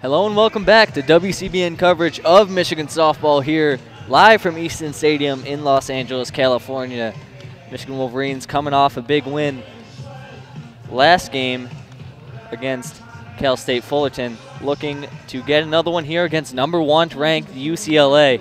Hello and welcome back to WCBN coverage of Michigan softball here live from Easton Stadium in Los Angeles, California. Michigan Wolverines coming off a big win last game against Cal State Fullerton, looking to get another one here against number 1 ranked UCLA.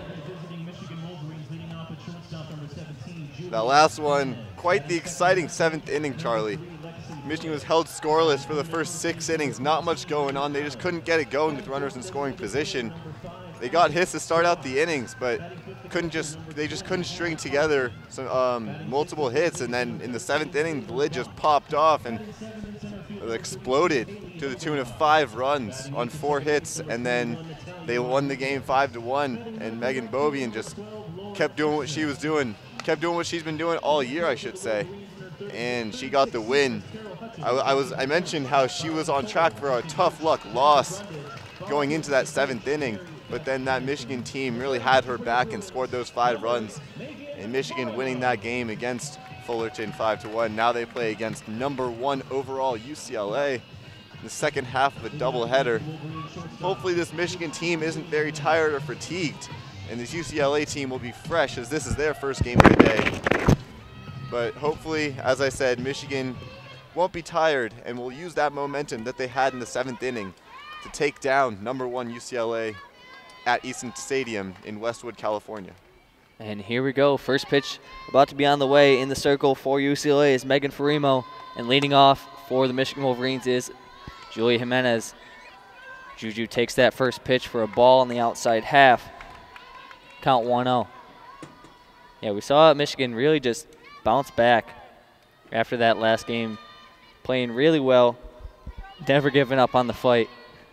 That last one, quite the exciting 7th inning, Charlie. Michigan was held scoreless for the first 6 innings. Not much going on. They just couldn't get it going with runners in scoring position. They got hits to start out the innings, but they just couldn't string together some multiple hits. And then in the 7th inning, the lid just popped off and it exploded to the tune of 5 runs on 4 hits. And then they won the game 5-1. And Megan Bobian just kept doing what she was doing, kept doing what she's been doing all year, I should say. And she got the win. I mentioned how she was on track for a tough luck loss going into that 7th inning, but then that Michigan team really had her back and scored those 5 runs. And Michigan winning that game against Fullerton 5-1. Now they play against number 1 overall UCLA in the second half of a doubleheader. Hopefully this Michigan team isn't very tired or fatigued, and this UCLA team will be fresh as this is their first game of the day. But hopefully, as I said, Michigan won't be tired and will use that momentum that they had in the 7th inning to take down number 1 UCLA at Easton Stadium in Westwood, California. And here we go. First pitch about to be on the way in the circle for UCLA is Megan Farimo. And leading off for the Michigan Wolverines is Julia Jimenez. Juju takes that first pitch for a ball on the outside half. Count 1-0. Yeah, we saw Michigan really just bounce back after that last game, playing really well, never giving up on the fight.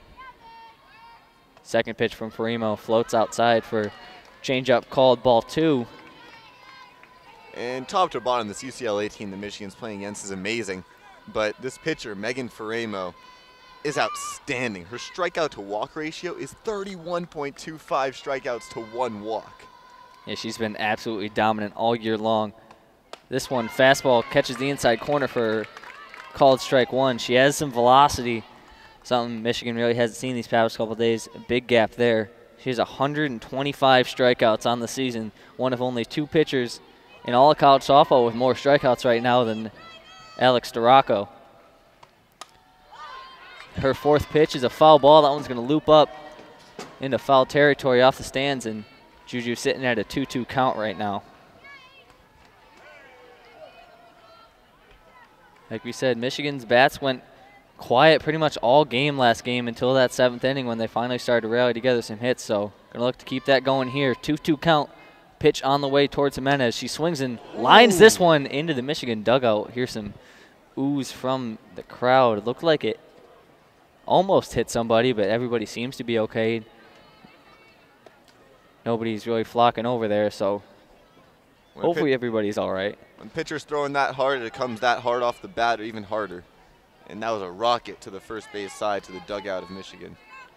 Second pitch from Farimo floats outside for changeup called ball 2. And top to bottom, this UCLA team that Michigan's playing against is amazing. But this pitcher, Megan Farimo, is outstanding. Her strikeout to walk ratio is 31.25 strikeouts to 1 walk. Yeah, she's been absolutely dominant all year long. This one, fastball, catches the inside corner for called strike 1. She has some velocity, something Michigan really hasn't seen these past couple of days. A big gap there. She has 125 strikeouts on the season, one of only 2 pitchers in all of college softball with more strikeouts right now than Alex Storako. Her 4th pitch is a foul ball. That one's going to loop up into foul territory off the stands, and Juju sitting at a 2-2 count right now. Like we said, Michigan's bats went quiet pretty much all game last game until that 7th inning when they finally started to rally together some hits. So going to look to keep that going here. 2-2 count. Pitch on the way towards Jimenez. She swings and lines this one into the Michigan dugout. Here's some ooze from the crowd. It looked like it almost hit somebody, but everybody seems to be okay. Nobody's really flocking over there, so hopefully everybody's all right. When pitcher's throwing that hard, it comes that hard off the bat or even harder. And that was a rocket to the first base side to the dugout of Michigan.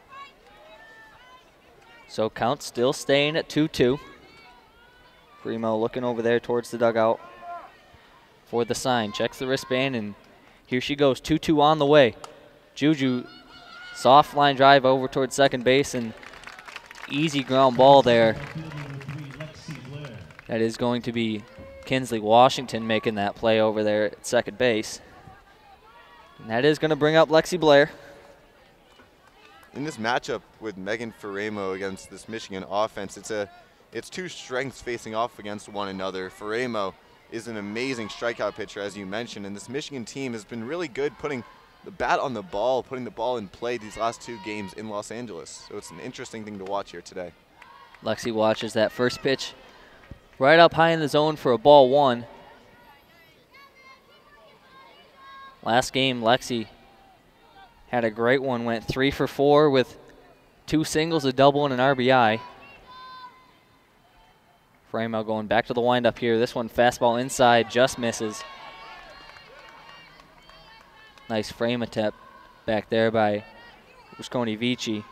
So count still staying at 2-2. Primo looking over there towards the dugout for the sign. Checks the wristband, and here she goes. 2-2 on the way. Juju, soft line drive over towards second base, and easy ground ball there. That is going to be Kinsley Washington making that play over there at second base. And that is going to bring up Lexi Blair. In this matchup with Megan Farimo against this Michigan offense, it's 2 strengths facing off against one another. Farimo is an amazing strikeout pitcher, as you mentioned, and this Michigan team has been really good putting the bat on the ball, putting the ball in play these last 2 games in Los Angeles. So it's an interesting thing to watch here today. Lexi watches that first pitch right up high in the zone for a ball 1. Last game, Lexi had a great one, went 3 for 4 with 2 singles, a double, and an RBI. Farimo going back to the windup here. This one, fastball inside, just misses. Nice frame attempt back there by Rusconi Vici.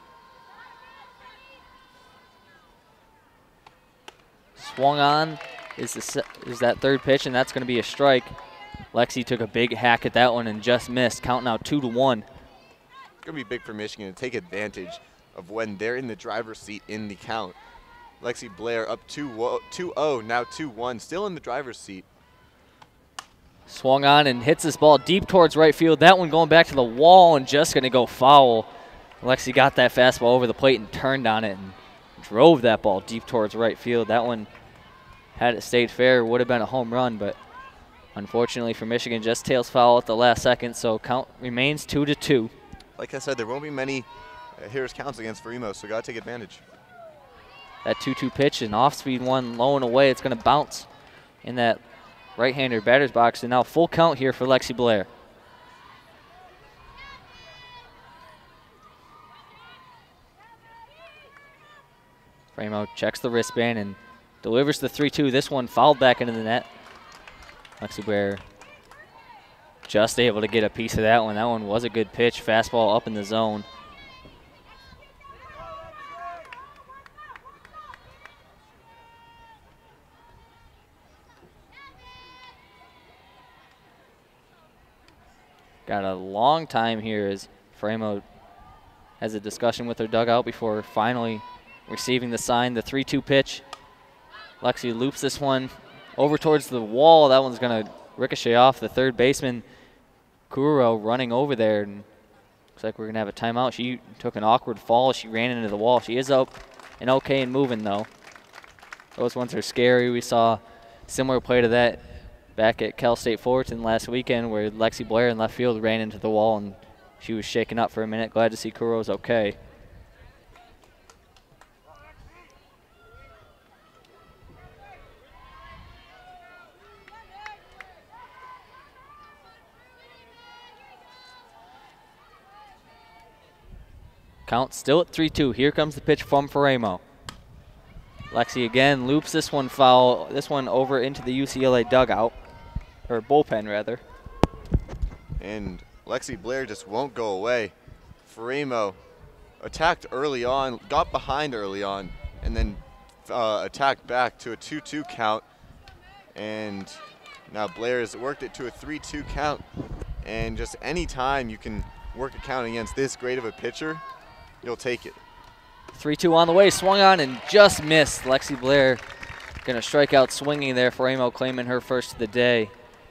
Swung on is that third pitch, and that's going to be a strike. Lexi took a big hack at that one and just missed. Count now 2-1. It's going to be big for Michigan to take advantage of when they're in the driver's seat in the count. Lexi Blair up 2-0, now 2-1, still in the driver's seat. Swung on and hits this ball deep towards right field. That one going back to the wall and just going to go foul. Lexi got that fastball over the plate and turned on it and drove that ball deep towards right field. That one, had it stayed fair, would have been a home run, but unfortunately for Michigan, just tails foul at the last second, so count remains 2-2. Like I said, there won't be many hitters counts against Verimo, so got to take advantage. That 2-2 pitch, an off-speed one, low and away. It's going to bounce in that right-hander batter's box, and now full count here for Lexi Blair. Framo checks the wristband and delivers the 3-2. This one fouled back into the net. Lexi Blair just able to get a piece of that one. That one was a good pitch. Fastball up in the zone. Got a long time here as Framo has a discussion with her dugout before finally receiving the sign. The 3-2 pitch. Lexi loops this one over towards the wall. That one's going to ricochet off the third baseman. Kuro running over there. And looks like we're going to have a timeout. She took an awkward fall. She ran into the wall. She is up and okay and moving, though. Those ones are scary. We saw similar play to that back at Cal State Fullerton last weekend where Lexi Blair in left field ran into the wall and she was shaken up for a minute. Glad to see Kuro's okay. Count still at 3-2. Here comes the pitch from Framo. Lexi again loops this one foul, this one over into the UCLA dugout, or bullpen rather. And Lexi Blair just won't go away. Framo attacked early on, got behind early on, and then attacked back to a 2-2 count. And now Blair has worked it to a 3-2 count. And just any time you can work a count against this great of a pitcher, you'll take it. 3-2 on the way, swung on and just missed. Lexi Blair gonna strike out swinging there. Framo claiming her first of the day.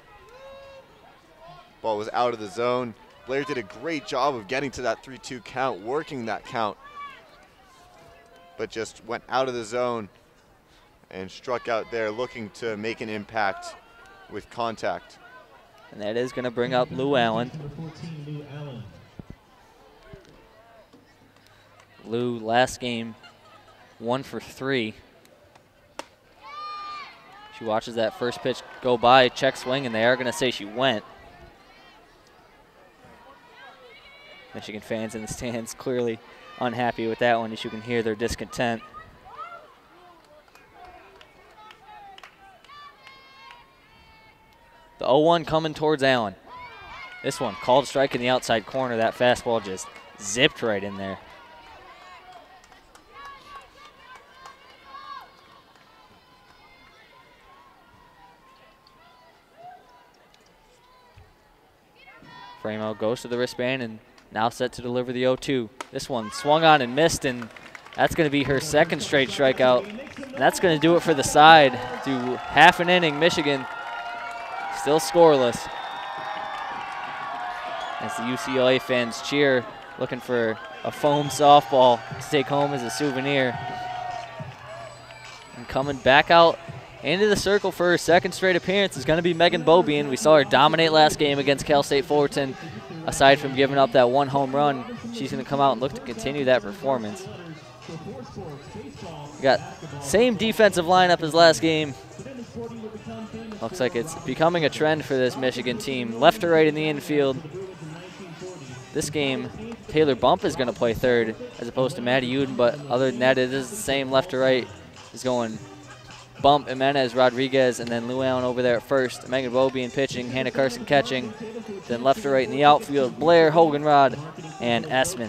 Ball was out of the zone. Blair did a great job of getting to that 3-2 count, working that count, but just went out of the zone and struck out there looking to make an impact with contact. And that is gonna bring up Lou Allen. Lou, last game, 1 for 3. She watches that first pitch go by, check swing, and they are going to say she went. Michigan fans in the stands clearly unhappy with that one, as you can hear their discontent. The 0-1 coming towards Allen. This one, called strike in the outside corner. That fastball just zipped right in there. Framo goes to the wristband and now set to deliver the 0-2. This one swung on and missed, and that's going to be her second straight strikeout. And that's going to do it for the side. Through half an inning, Michigan still scoreless. As the UCLA fans cheer, looking for a foam softball to take home as a souvenir. And coming back out into the circle for her second straight appearance is going to be Megan Beaubien. We saw her dominate last game against Cal State Fullerton. Aside from giving up that 1 home run, she's going to come out and look to continue that performance. We got same defensive lineup as last game. Looks like it's becoming a trend for this Michigan team. Left to right in the infield. This game, Taylor Bump is going to play third as opposed to Maddie Uden, but other than that, it is the same left to right. Is going Bump, Jimenez, Rodriguez, and then Lou Allen over there at first. Megan Beaubien pitching, Hannah Carson catching. Then left to right in the outfield, Blair, Hoganrod, and Essman.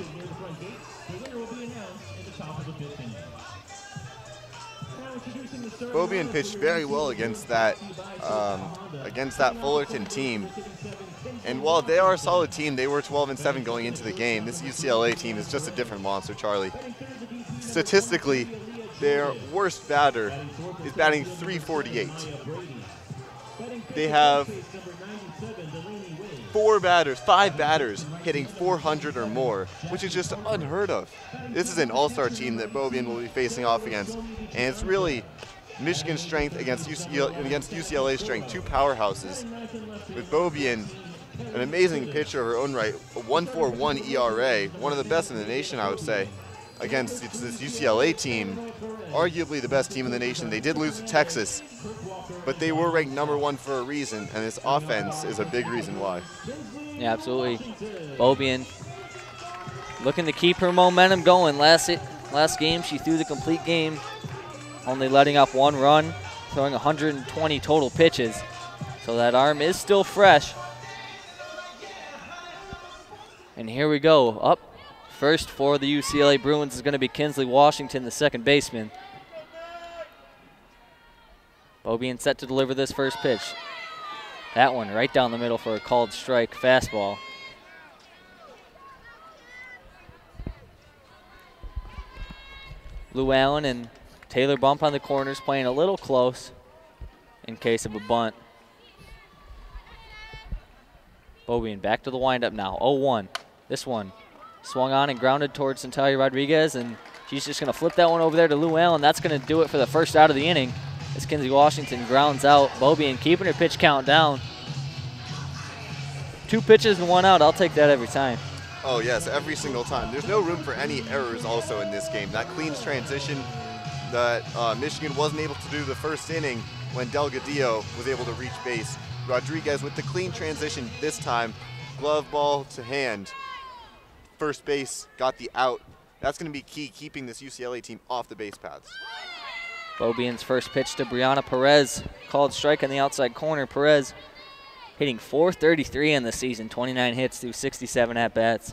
Beaubien pitched very well against that Fullerton team. And while they are a solid team, they were 12-7 going into the game. This UCLA team is just a different monster, Charlie. Statistically, their worst batter is batting .348. They have five batters hitting 400 or more, which is just unheard of. This is an all-star team that Beaubien will be facing off against, and it's really Michigan's strength against UCLA's strength, two powerhouses. With Beaubien, an amazing pitcher of her own right, a 1.41 ERA, one of the best in the nation, I would say, against this UCLA team, arguably the best team in the nation. They did lose to Texas, but they were ranked #1 for a reason, and this offense is a big reason why. Yeah, absolutely. Beaubien looking to keep her momentum going. Last game, she threw the complete game, only letting up 1 run, throwing 120 total pitches. So that arm is still fresh. And here we go. Up first for the UCLA Bruins is going to be Kinsley Washington, the second baseman. Beaubien set to deliver this first pitch. That one right down the middle for a called strike fastball. Lou Allen and Taylor Bump on the corners, playing a little close in case of a bunt. Beaubien back to the windup now, 0-1. This one swung on and grounded towards Natalia Rodriguez, and she's just going to flip that one over there to Lou Allen. That's going to do it for the first out of the inning as Kinsley Washington grounds out. Beaubien keeping her pitch count down. 2 pitches and 1 out. I'll take that every time. Oh, yes, every single time. There's no room for any errors also in this game. That clean transition that Michigan wasn't able to do the first inning when Delgadillo was able to reach base. Rodriguez with the clean transition this time, glove ball to hand. First base got the out. That's going to be key, keeping this UCLA team off the base paths. Beaubien's first pitch to Brianna Perez, called strike on the outside corner. Perez hitting .433 in the season, 29 hits through 67 at-bats.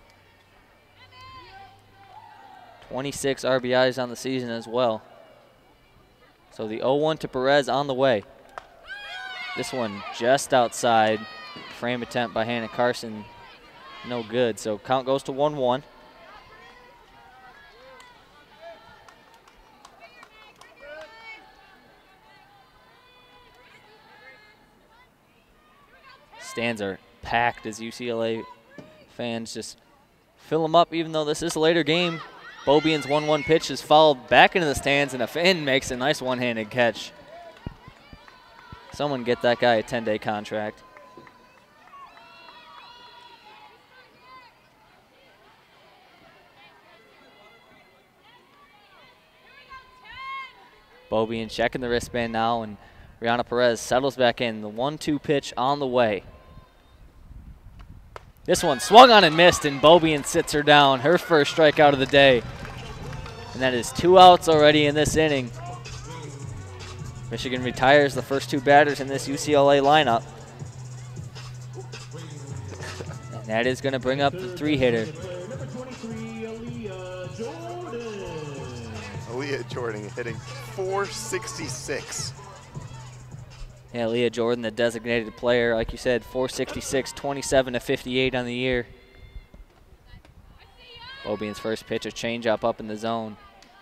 26 RBIs on the season as well. So the 0-1 to Perez on the way. This one just outside. Frame attempt by Hannah Carson, no good. So count goes to 1-1. Stands are packed as UCLA fans just fill them up, even though this is a later game. Beaubien's 1-1 pitch is fouled back into the stands, and a fan makes a nice one-handed catch. Someone get that guy a 10-day contract. Beaubien checking the wristband now, and Brianna Perez settles back in. The 1-2 pitch on the way. This one swung on and missed, and Beaubien sits her down. Her first strikeout of the day. And that is 2 outs already in this inning. Michigan retires the first 2 batters in this UCLA lineup. And that is going to bring up the 3-hitter. Aaliyah Jordan hitting .466. Yeah, Leah Jordan, the designated player, like you said, .466, 27-58 on the year. Beaubien's first pitch, a changeup up in the zone.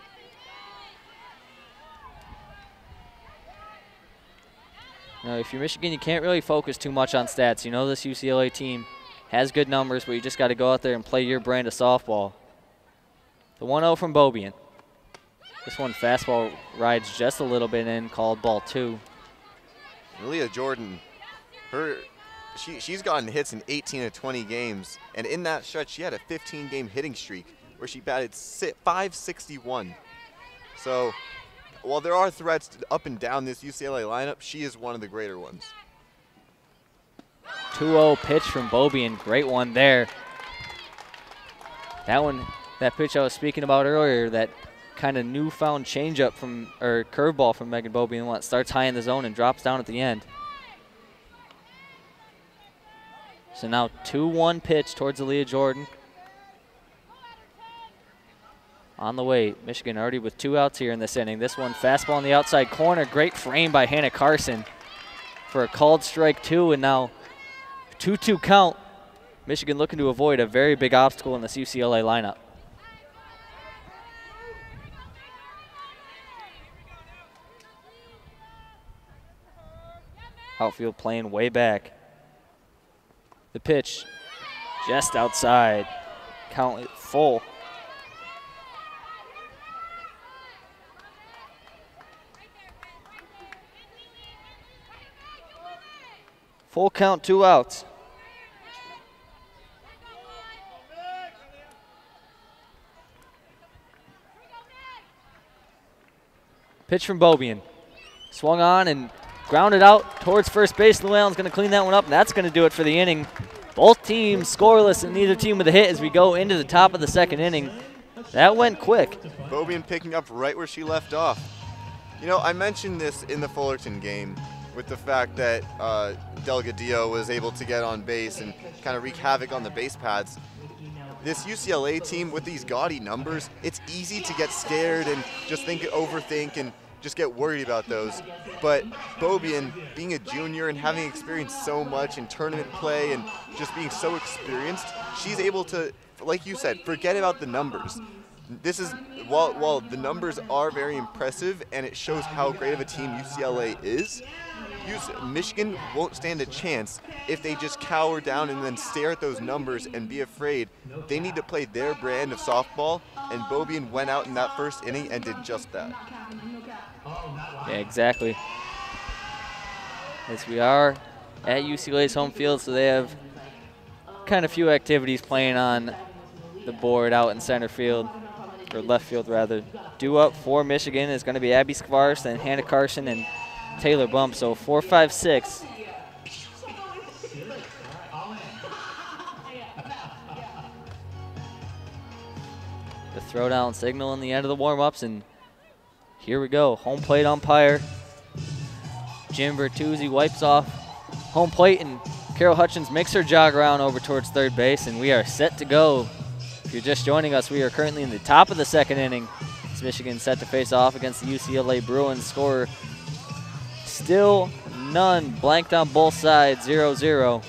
Now, if you're Michigan, you can't really focus too much on stats. You know this UCLA team has good numbers, but you just got to go out there and play your brand of softball. The 1-0 from Beaubien. This one fastball rides just a little bit in, called ball 2. Leah Jordan, she's gotten hits in 18 of 20 games, and in that stretch she had a 15-game hitting streak where she batted .561. So while there are threats up and down this UCLA lineup, she is one of the greater ones. 2-0 pitch from Beaubien, great one there. That pitch I was speaking about earlier, that kind of newfound changeup or curveball from Megan Beaubien, one that starts high in the zone and drops down at the end. So now 2-1 pitch towards Aaliyah Jordan. on the way. Michigan already with 2 outs here in this inning. This one fastball on the outside corner. Great frame by Hannah Carson for a called strike 2, and now 2-2 count. Michigan looking to avoid a very big obstacle in this UCLA lineup. Outfield playing way back. The pitch just outside. Count it full. Full count, 2 outs. Pitch from Beaubien. Swung on and grounded out towards first base. Llewellyn's going to clean that one up, and that's going to do it for the inning. Both teams scoreless and neither team with a hit as we go into the top of the 2nd inning. That went quick. Beaubien picking up right where she left off. You know, I mentioned this in the Fullerton game with the fact that Delgadillo was able to get on base and kind of wreak havoc on the base paths. This UCLA team with these gaudy numbers, it's easy to get scared and just overthink and just get worried about those. But Beaubien, being a junior and having experienced so much in tournament play and just being so experienced, she's able to, like you said, forget about the numbers. This is, while the numbers are very impressive and it shows how great of a team UCLA is, Michigan won't stand a chance if they just cower down and then stare at those numbers and be afraid. They need to play their brand of softball, and Beaubien went out in that first inning and did just that. Yeah, exactly. As we are at UCLA's home field, so they have kind of few activities playing on the board out in center field, or left field rather. Due up for Michigan is going to be Abby Skvars, then Hannah Carson and Taylor Bump, so 4, 5, 6. The throwdown signal in the end of the warm-ups, and here we go. Home plate umpire Jim Bertuzzi wipes off home plate, and Carol Hutchins makes her jog around over towards third base, and we are set to go. If you're just joining us, we are currently in the top of the 2nd inning. It's Michigan set to face off against the UCLA Bruins. Score still none, blanked on both sides, 0-0.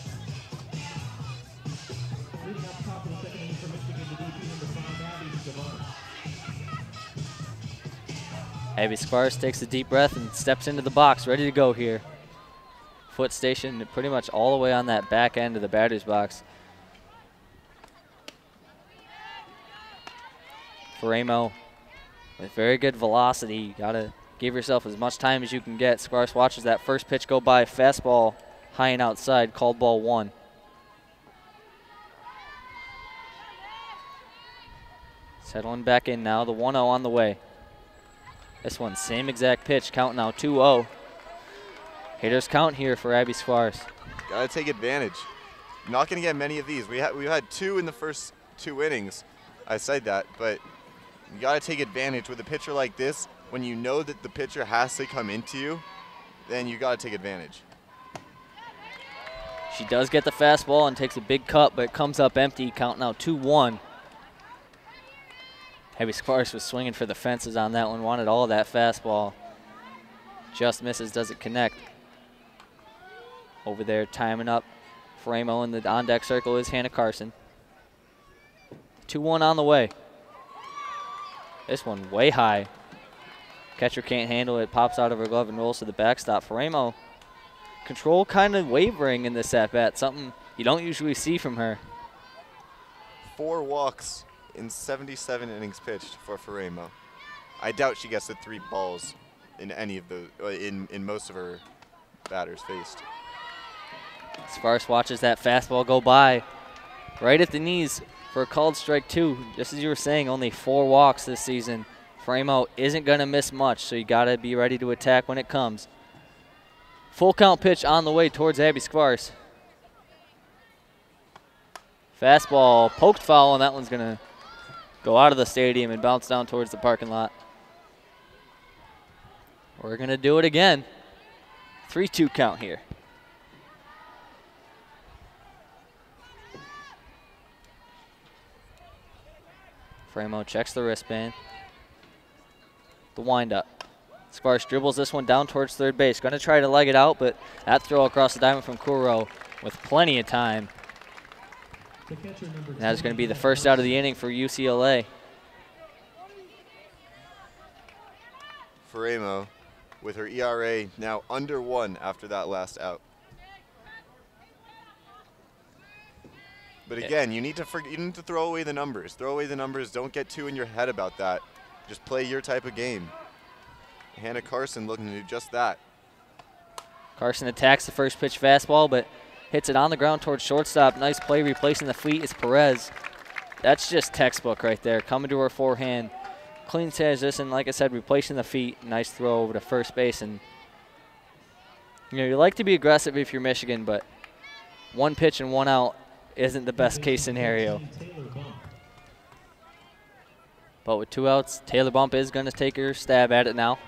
Abby Skvars takes a deep breath and steps into the box, ready to go here. Foot stationed pretty much all the way on that back end of the batter's box. Faremo with very good velocity. You gotta give yourself as much time as you can get. Skvars watches that first pitch go by. Fastball high and outside, called ball 1. Settling back in now, the 1-0 on the way. This one, same exact pitch, count now 2-0. Hitters count here for Abby Skvars. Gotta take advantage. Not gonna get many of these. We've had 2 in the first 2 innings. I said that, but you gotta take advantage with a pitcher like this. When you know that the pitcher has to come into you, then you gotta take advantage. She does get the fastball and takes a big cut, but it comes up empty. Count now 2-1. Abby Skvars was swinging for the fences on that one, wanted all of that fastball. Just misses, doesn't connect. Over there, timing up. Faremo in the on-deck circle is Hannah Carson. 2-1 on the way. This one way high. Catcher can't handle it, pops out of her glove and rolls to the backstop. Faremo, control kind of wavering in this at-bat, something you don't usually see from her. 4 walks in 77 innings pitched for Faremo. I doubt she gets the 3 balls in any of those, in most of her batters faced. Skvars watches that fastball go by right at the knees for a called strike 2. Just as you were saying, only 4 walks this season. Faremo isn't going to miss much, so you got to be ready to attack when it comes. Full count pitch on the way towards Abby Skvars. Fastball poked foul, and that one's going to go out of the stadium and bounce down towards the parking lot. We're going to do it again. 3-2 count here. Framo checks the wristband. The windup. Sparks dribbles this one down towards third base. Going to try to leg it out, but that throw across the diamond from Kuro with plenty of time. And that is going to be the first out of the inning for UCLA. Framo with her ERA now under 1 after that last out. But again, you need to throw away the numbers. Throw away the numbers. Don't get too in your head about that. Just play your type of game. Hannah Carson looking to do just that. Carson attacks the first pitch fastball, but hits it on the ground towards shortstop. Nice play replacing the feet is Perez. That's just textbook right there. Coming to her forehand. Clean transition, like I said, replacing the feet. Nice throw over to first base. And you like to be aggressive if you're Michigan, but one pitch and one out isn't the best case scenario. But with 2 outs, Taylor Bump is going to take her stab at it now.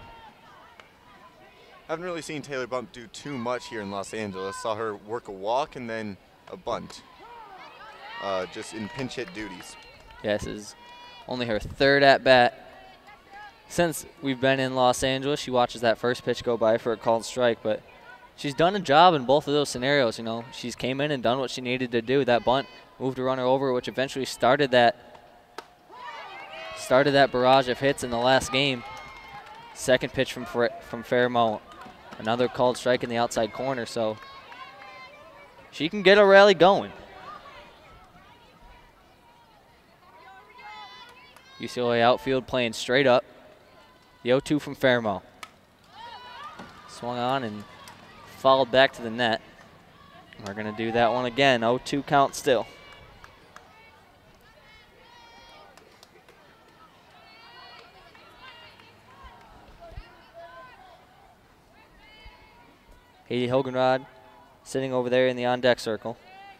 I haven't really seen Taylor Bump do too much here in Los Angeles. Saw her work a walk and then a bunt, just in pinch hit duties. Yeah, this is only her 3rd at bat since we've been in Los Angeles. She watches that first pitch go by for a called strike, but she's done a job in both of those scenarios. You know, she's came in and done what she needed to do. That bunt moved a runner over, which eventually started that barrage of hits in the last game. Second pitch from Fairmount. Another called strike in the outside corner, so she can get a rally going. UCLA outfield playing straight up. The 0-2 from Fairmount. Swung on and fouled back to the net. We're going to do that one again. 0-2 count still. Haiti Hoganrod sitting over there in the on-deck circle.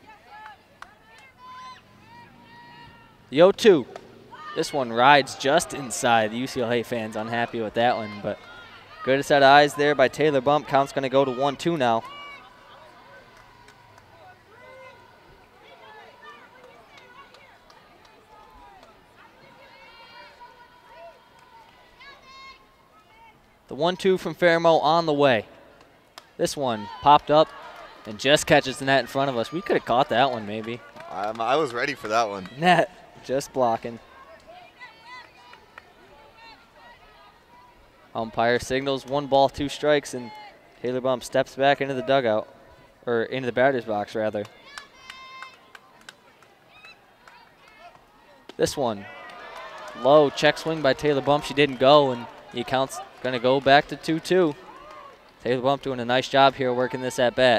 The 0-2. This one rides just inside. The UCLA fans unhappy with that one, but good set of eyes there by Taylor Bump. Count's going to go to 1-2 now. The 1-2 from Fairmount on the way. This one popped up and just catches the net in front of us. We could have caught that one maybe. I was ready for that one. Net just blocking. Umpire signals 1 ball, 2 strikes, and Taylor Bump steps back into the dugout, or into the batter's box rather. This one, low check swing by Taylor Bump. She didn't go, and the account's going to go back to 2-2. Taylor Bump doing a nice job here working this at bat.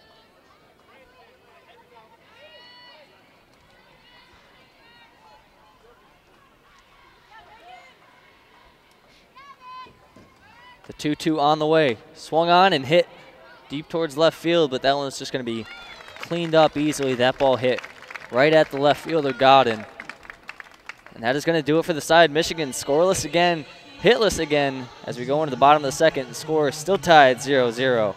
The 2-2 on the way. Swung on and hit deep towards left field, but that one's just going to be cleaned up easily. That ball hit right at the left fielder, Godin. And that is going to do it for the side. Michigan scoreless again, hitless again as we go into the bottom of the second. The score is still tied 0-0.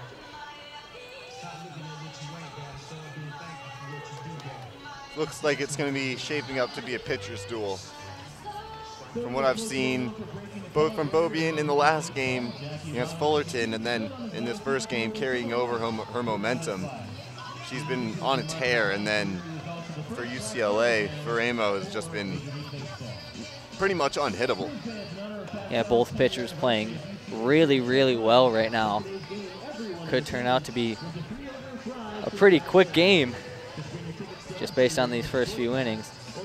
Looks like it's going to be shaping up to be a pitcher's duel. From what I've seen, both from Beaubien in the last game against Fullerton and then in this first game carrying over her momentum. She's been on a tear, and then for UCLA, Framo has just been pretty much unhittable. Yeah, both pitchers playing really, really well right now. Could turn out to be a pretty quick game just based on these first few innings.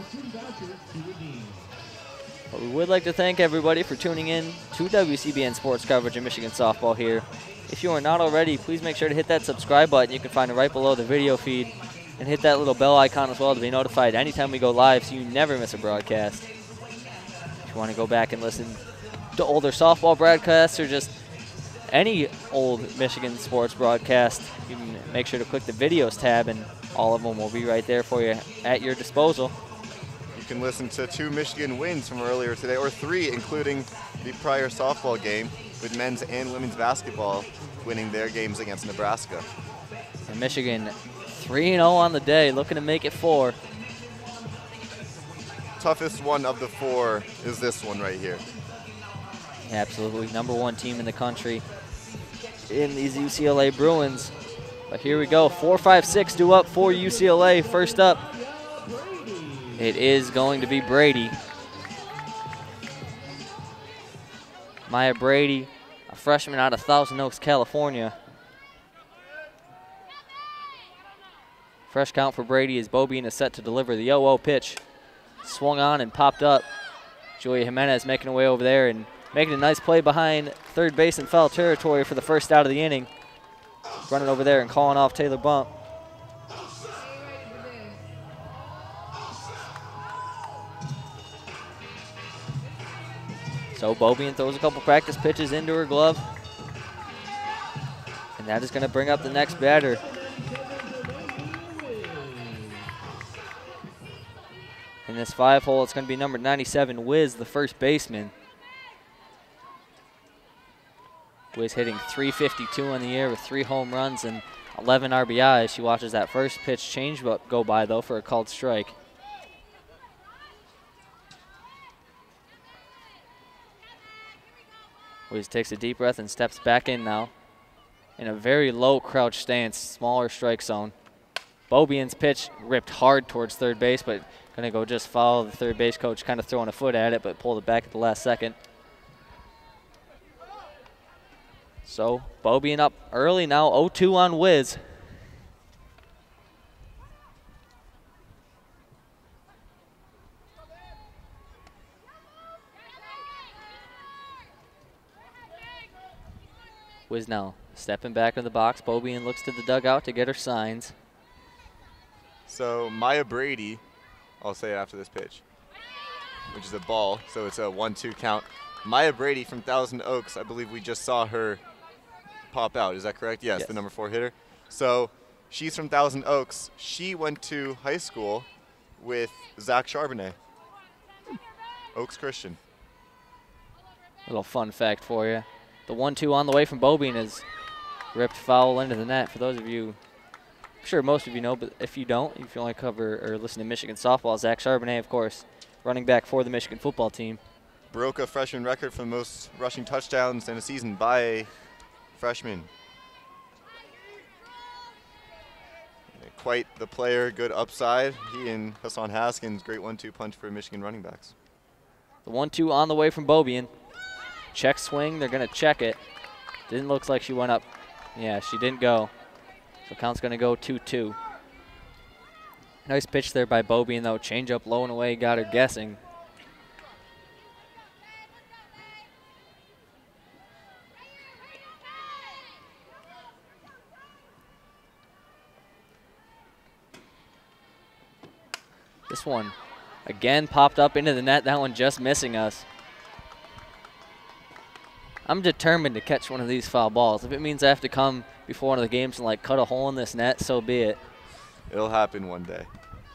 But we would like to thank everybody for tuning in to WCBN Sports coverage of Michigan softball here. If you are not already, please make sure to hit that subscribe button. You can find it right below the video feed. And hit that little bell icon as well to be notified anytime we go live so you never miss a broadcast. If you want to go back and listen to older softball broadcasts or just any old Michigan sports broadcast, you can make sure to click the videos tab and all of them will be right there for you at your disposal. You can listen to 2 Michigan wins from earlier today, or 3, including the prior softball game with men's and women's basketball winning their games against Nebraska. And Michigan 3-0 on the day, looking to make it 4. toughest one of the 4 is this one right here. Yeah, absolutely. #1 team in the country in these UCLA Bruins. But here we go. 4, 5, 6 due up for UCLA. First up, it is going to be Brady. Maya Brady, a freshman out of Thousand Oaks, California. Fresh count for Brady as Beaubien is set to deliver the 0-0 pitch. Swung on and popped up. Julia Jimenez making her way over there and making a nice play behind third base in foul territory for the first out of the inning. Running over there and calling off Taylor Bump. So Beaubien throws a couple practice pitches into her glove. And that is going to bring up the next batter. In this 5-hole, it's going to be number 97, Wiz, the first baseman. Wiz hitting .352 on the year with 3 home runs and 11 RBIs. She watches that first pitch change go by, though, for a called strike. Wiz takes a deep breath and steps back in now. In a very low crouch stance, smaller strike zone. Beaubien's pitch ripped hard towards third base, but gonna go just follow the third base coach, kind of throwing a foot at it, but pulled it back at the last second. So Beaubien up early now, 0-2 on Wiz. Wiz now stepping back in the box. Beaubien looks to the dugout to get her signs. So Maya Brady, I'll say it after this pitch, which is a ball, so it's a 1-2 count. Maya Brady from Thousand Oaks, I believe we just saw her pop out. Is that correct? Yes, the number 4 hitter. So she's from Thousand Oaks. She went to high school with Zach Charbonnet, Oaks Christian. Little fun fact for you. The 1-2 on the way from Beaubien is ripped foul into the net. For those of you, I'm sure most of you know, but if you don't, if you only cover or listen to Michigan softball, Zach Charbonnet, of course, running back for the Michigan football team. Broke a freshman record for the most rushing touchdowns in a season by a freshman. Quite the player, good upside. He and Hassan Haskins, great 1-2 punch for Michigan running backs. The 1-2 on the way from Beaubien. Check swing, they're gonna check it. Didn't look like she went up. Yeah, she didn't go. So count's gonna go 2-2. Nice pitch there by Beaubien though. Change up low and away, got her guessing. This one again popped up into the net. That one just missing us. I'm determined to catch one of these foul balls. If it means I have to come before one of the games and like cut a hole in this net, so be it. It'll happen one day.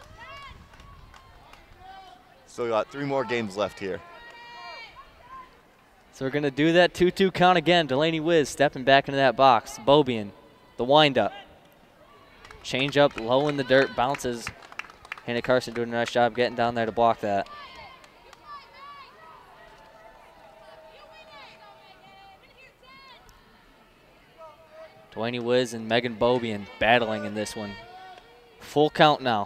Still got 3 more games left here. So we're gonna do that 2-2 count again. Delaney Wiz stepping back into that box. Beaubien, the windup. Change up low in the dirt, bounces. Hannah Carson doing a nice job getting down there to block that. Delaney Wiz and Megan Beaubien battling in this one. Full count now.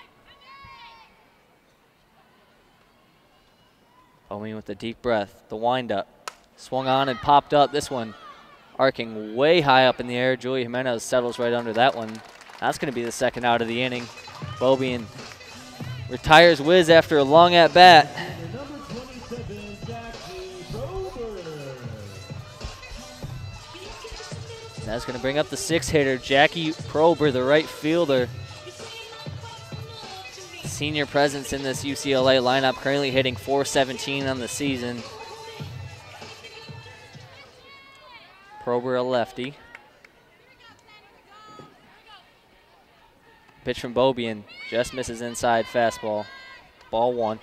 Beaubien with the deep breath, the windup. Swung on and popped up. This one arcing way high up in the air. Julia Jimenez settles right under that one. That's going to be the second out of the inning. Beaubien retires Wiz after a long at bat. That's going to bring up the 6th hitter, Jackie Prober, the right fielder. Senior presence in this UCLA lineup, currently hitting .417 on the season. Prober, a lefty. Pitch from Beaubien, just misses inside fastball. Ball 1.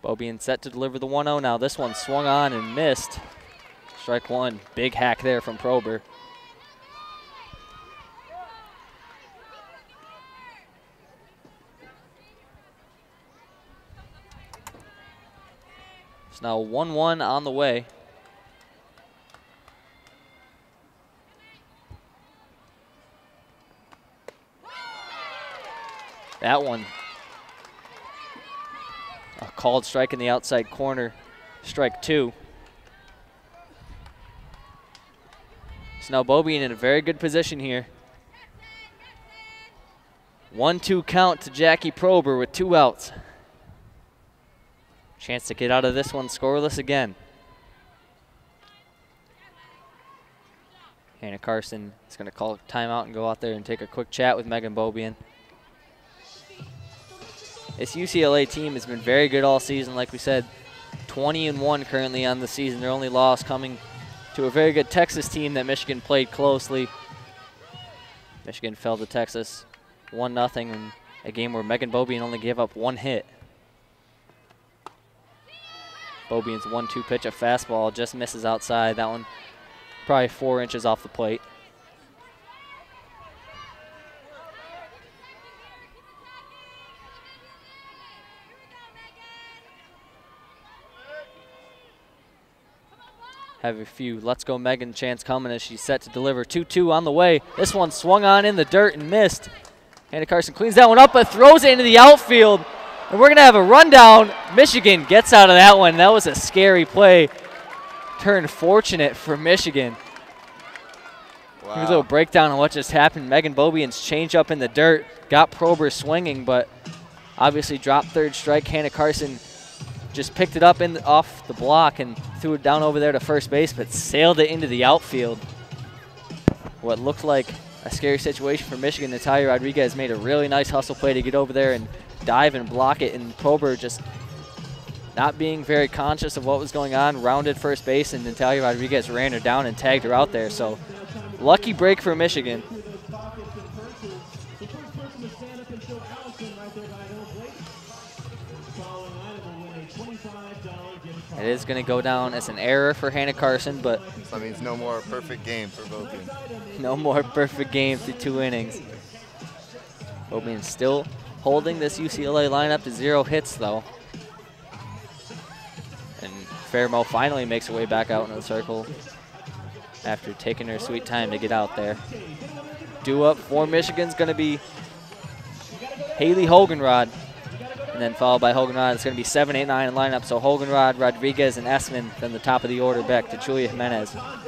Beaubien set to deliver the 1-0. Now this one swung on and missed. Strike one. Big hack there from Prober. It's now 1-1 on the way. That one. A called strike in the outside corner. Strike two. So now Beaubien in a very good position here. 1-2 count to Jackie Prober with 2 outs. Chance to get out of this one scoreless again. Hannah Carson is going to call a timeout and go out there and take a quick chat with Megan Beaubien. This UCLA team has been very good all season, like we said. 20-1 currently on the season. Their only loss coming to a very good Texas team that Michigan played closely. Michigan fell to Texas 1-0 in a game where Megan Beaubien only gave up 1 hit. Beaubien's 1-2 pitch, a fastball, just misses outside. That one probably 4 inches off the plate. Have a few Let's Go Megan chants coming as she's set to deliver. 2-2 on the way. This one swung on in the dirt and missed. Hannah Carson cleans that one up but throws it into the outfield. And we're going to have a rundown. Michigan gets out of that one. That was a scary play. Turned fortunate for Michigan. Wow. Here's a little breakdown on what just happened. Megan Beaubien's change up in the dirt. Got Prober swinging, but obviously dropped third strike. Hannah Carson just picked it up off the block and threw it down over there to first base, but sailed it into the outfield. What looked like a scary situation for Michigan. Natalia Rodriguez made a really nice hustle play to get over there and dive and block it, and Prober just not being very conscious of what was going on, rounded first base, and Natalia Rodriguez ran her down and tagged her out there. So lucky break for Michigan. It is going to go down as an error for Hannah Carson, but so that means no more perfect game for Beaubien. No more perfect game through 2 innings. Beaubien still holding this UCLA lineup to 0 hits, though. And Fairmo finally makes her way back out into the circle after taking her sweet time to get out there. Due up for Michigan's going to be Haley Hogenrod. And then followed by Hogenrod, it's going to be 7, 8, 9 in lineup. So Hogenrod, Rodriguez, and Essman, then the top of the order back to Julia Jimenez.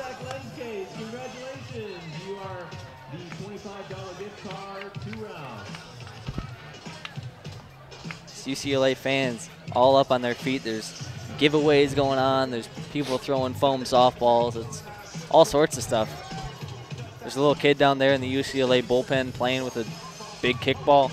UCLA fans all up on their feet. There's giveaways going on. There's people throwing foam softballs. It's all sorts of stuff. There's a little kid down there in the UCLA bullpen playing with a big kickball.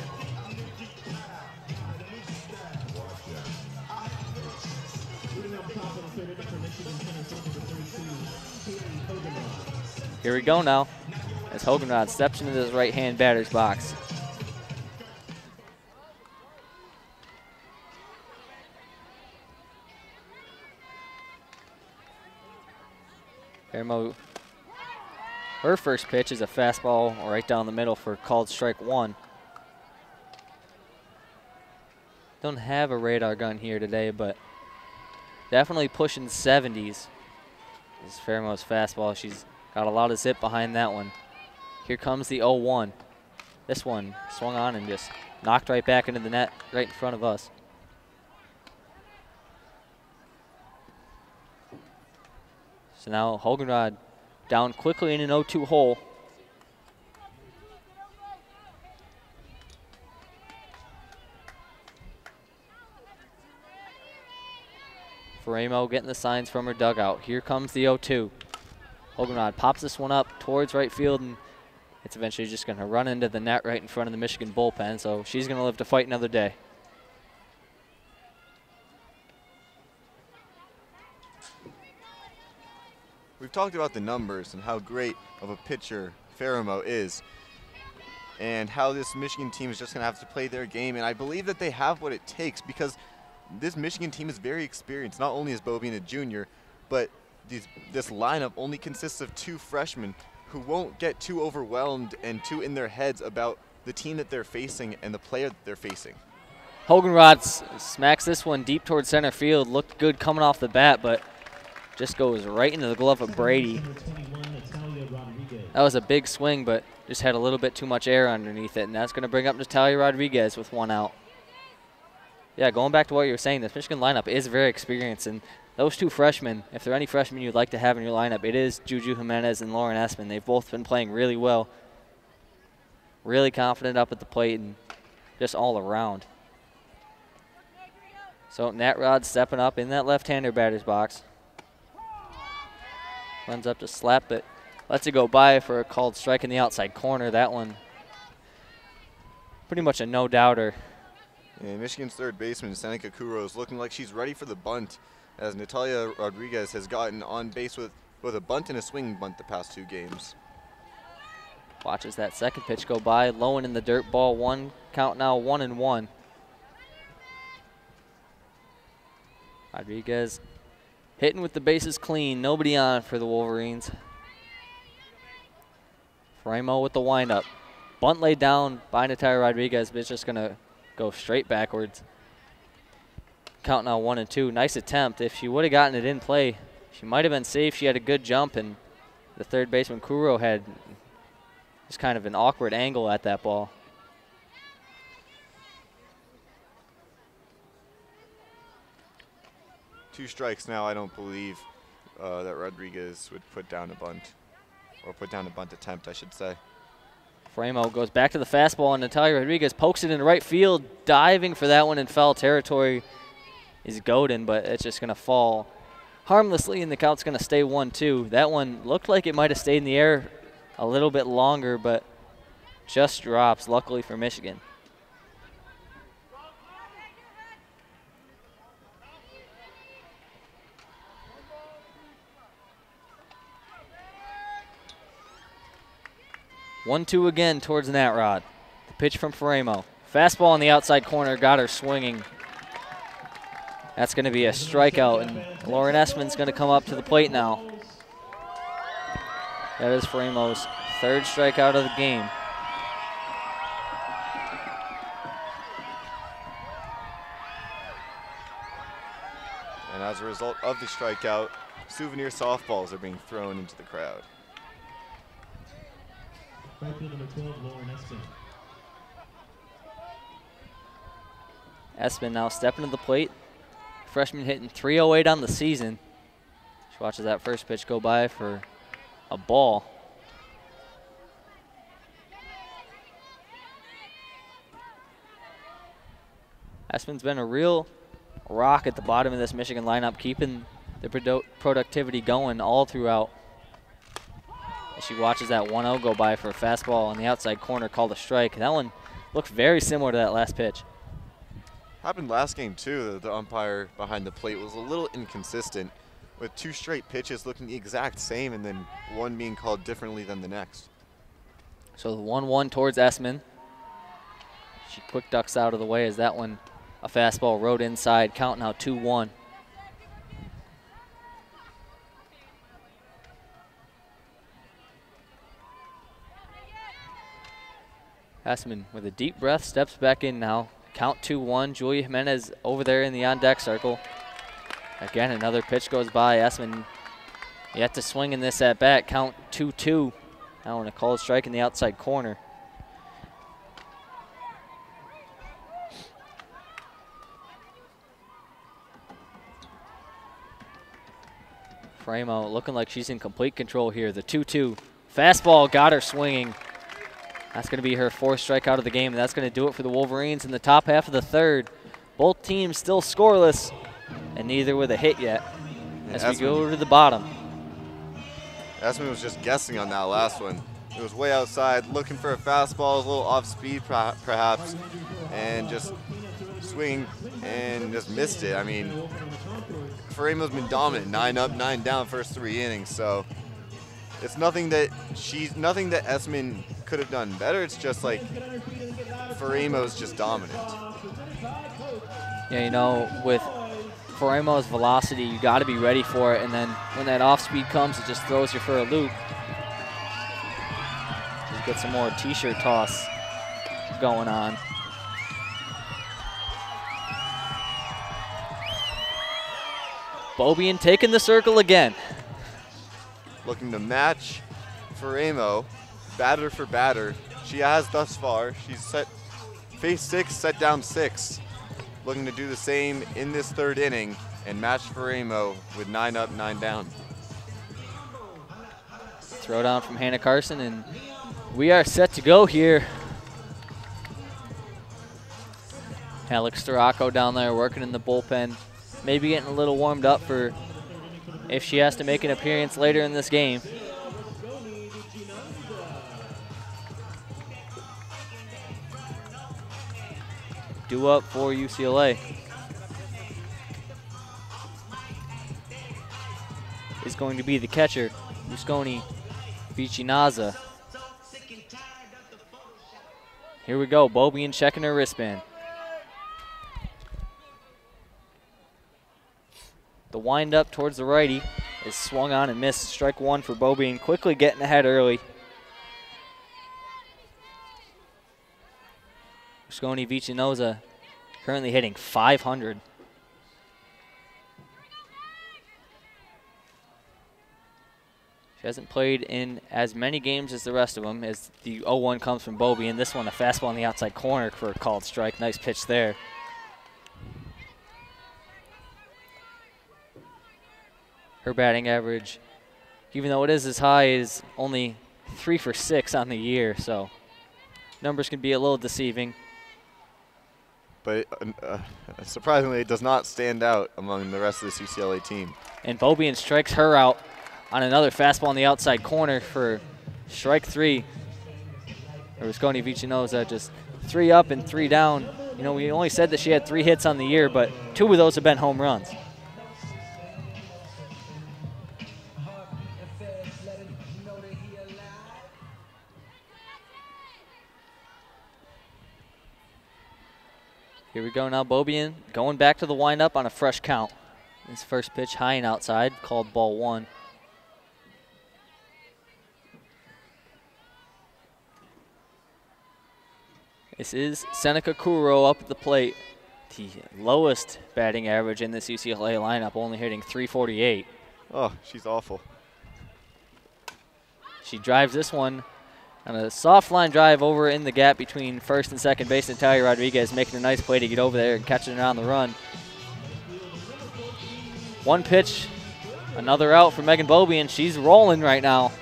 Here we go now as Hogenrod steps into this right-hand batter's box. Fairmo, her first pitch is a fastball right down the middle for called strike 1. Don't have a radar gun here today, but definitely pushing 70s. This is Fairmo's fastball. She's got a lot of zip behind that one. Here comes the 0-1. This one swung on and just knocked right back into the net right in front of us. So now Hogenrod down quickly in an 0-2 hole. Fairmo getting the signs from her dugout. Here comes the 0-2. Hogenrod pops this one up towards right field, and it's eventually just going to run into the net right in front of the Michigan bullpen, so she's going to live to fight another day. We've talked about the numbers and how great of a pitcher Fairmo is and how this Michigan team is just going to have to play their game, and I believe that they have what it takes because this Michigan team is very experienced. Not only is Bo being a junior, but this lineup only consists of 2 freshmen who won't get too overwhelmed and too in their heads about the team that they're facing and the player that they're facing. Hoganrod smacks this one deep towards center field. Looked good coming off the bat, but just goes right into the glove of Brady. That was a big swing, but just had a little bit too much air underneath it, and that's going to bring up Natalia Rodriguez with 1 out. Yeah, going back to what you were saying, this Michigan lineup is very experienced, and those 2 freshmen, if there are any freshmen you'd like to have in your lineup, it is Juju Jimenez and Lauren Espin. They've both been playing really well, really confident up at the plate, and just all around. So Nat Rod stepping up in that left-hander batter's box. Runs up to slap it. Lets it go by for a called strike in the outside corner. That one pretty much a no-doubter. And Michigan's third baseman, Seneca Kuro, is looking like she's ready for the bunt, as Natalia Rodriguez has gotten on base with both a bunt and a swinging bunt the past 2 games. Watches that second pitch go by. Low and in the dirt, ball 1. Count now 1-1. Rodriguez hitting with the bases clean. Nobody on for the Wolverines. Framo with the windup. Bunt laid down by Natalia Rodriguez, but it's just going to go straight backwards. Count now 1-2. Nice attempt. If she would have gotten it in play, she might have been safe. She had a good jump, and the third baseman Kuro had just kind of an awkward angle at that ball. Two strikes now. I don't believe that Rodriguez would put down a bunt, or put down a bunt attempt, I should say. Framo goes back to the fastball, and Natalia Rodriguez pokes it in right field. Diving for that one in foul territory is Godin, but it's just going to fall harmlessly, and the count's going to stay 1-2. That one looked like it might have stayed in the air a little bit longer, but just drops, luckily for Michigan. One-two again towards Nat Rod. The pitch from Framo. Fastball on the outside corner, got her swinging. That's going to be a strikeout, and Lauren Espin's going to come up to the plate now. That is Framo's third strikeout of the game. And as a result of the strikeout, souvenir softballs are being thrown into the crowd. Number 12, Lauren Espin. Espin now stepping to the plate. Freshman hitting .308 on the season. She watches that first pitch go by for a ball. Espin's been a real rock at the bottom of this Michigan lineup, keeping the productivity going all throughout. As she watches that 1-0 go by for a fastball on the outside corner called a strike. That one looked very similar to that last pitch. Happened last game too. The umpire behind the plate was a little inconsistent, with two straight pitches looking the exact same and then one being called differently than the next. So the 1-1 towards Espin. She quick ducks out of the way as that one, a fastball rode inside, count now 2-1. Espin with a deep breath steps back in now. Count 2-1. Julia Jimenez over there in the on-deck circle. Again, another pitch goes by. Espin yet to swing in this at-bat. Count 2-2. Now on a called strike in the outside corner. Framo looking like she's in complete control here. The 2-2. Fastball got her swinging. That's going to be her fourth strikeout of the game, and that's going to do it for the Wolverines in the top half of the third. Both teams still scoreless, and neither with a hit yet as we go to the bottom. Espin was just guessing on that last one. It was way outside, looking for a fastball, a little off speed perhaps, and just swing and just missed it. I mean, Framo's been dominant, 9 up, 9 down first 3 innings, so It's nothing that Esmond could have done better. It's just like Farimo's just dominant. Yeah, you know, with Farimo's velocity, you got to be ready for it, and then when that off speed comes, it just throws you for a loop. Just get some more t-shirt toss going on. Beaubien taking the circle again. Looking to match Farimo, batter for batter. She has thus far. She's set face 6, set down 6. Looking to do the same in this third inning and match Farimo with 9 up, 9 down. Throw down from Hannah Carson, and we are set to go here. Alex Storacco down there working in the bullpen, maybe getting a little warmed up for if she has to make an appearance later in this game. Due up for UCLA is going to be the catcher, Rusconi Vicinaza. Here we go, Beaubien checking her wristband. The wind up towards the righty is swung on and missed. Strike 1 for Beaubien, quickly getting ahead early. Rusconi Vicinaza currently hitting .500. She hasn't played in as many games as the rest of them, as the 0-1 comes from Beaubien. This one, a fastball in the outside corner for a called strike. Nice pitch there. Her batting average, even though it is as high, is only 3 for 6 on the year, so numbers can be a little deceiving. But surprisingly, it does not stand out among the rest of this UCLA team. And Beaubien strikes her out on another fastball in the outside corner for strike 3. Rusconi Vicinaza just 3 up and 3 down. You know, we only said that she had 3 hits on the year, but 2 of those have been home runs. Here we go now, Beaubien going back to the windup on a fresh count. His first pitch high and outside, called ball 1. This is Seneca Kuro up at the plate. The lowest batting average in this UCLA lineup, only hitting .348. Oh, she's awful. She drives this one on a soft line drive over in the gap between first and second base, and Talia Rodriguez making a nice play to get over there and catching it on the run. 1 pitch, another out for Megan Beaubien. She's rolling right now.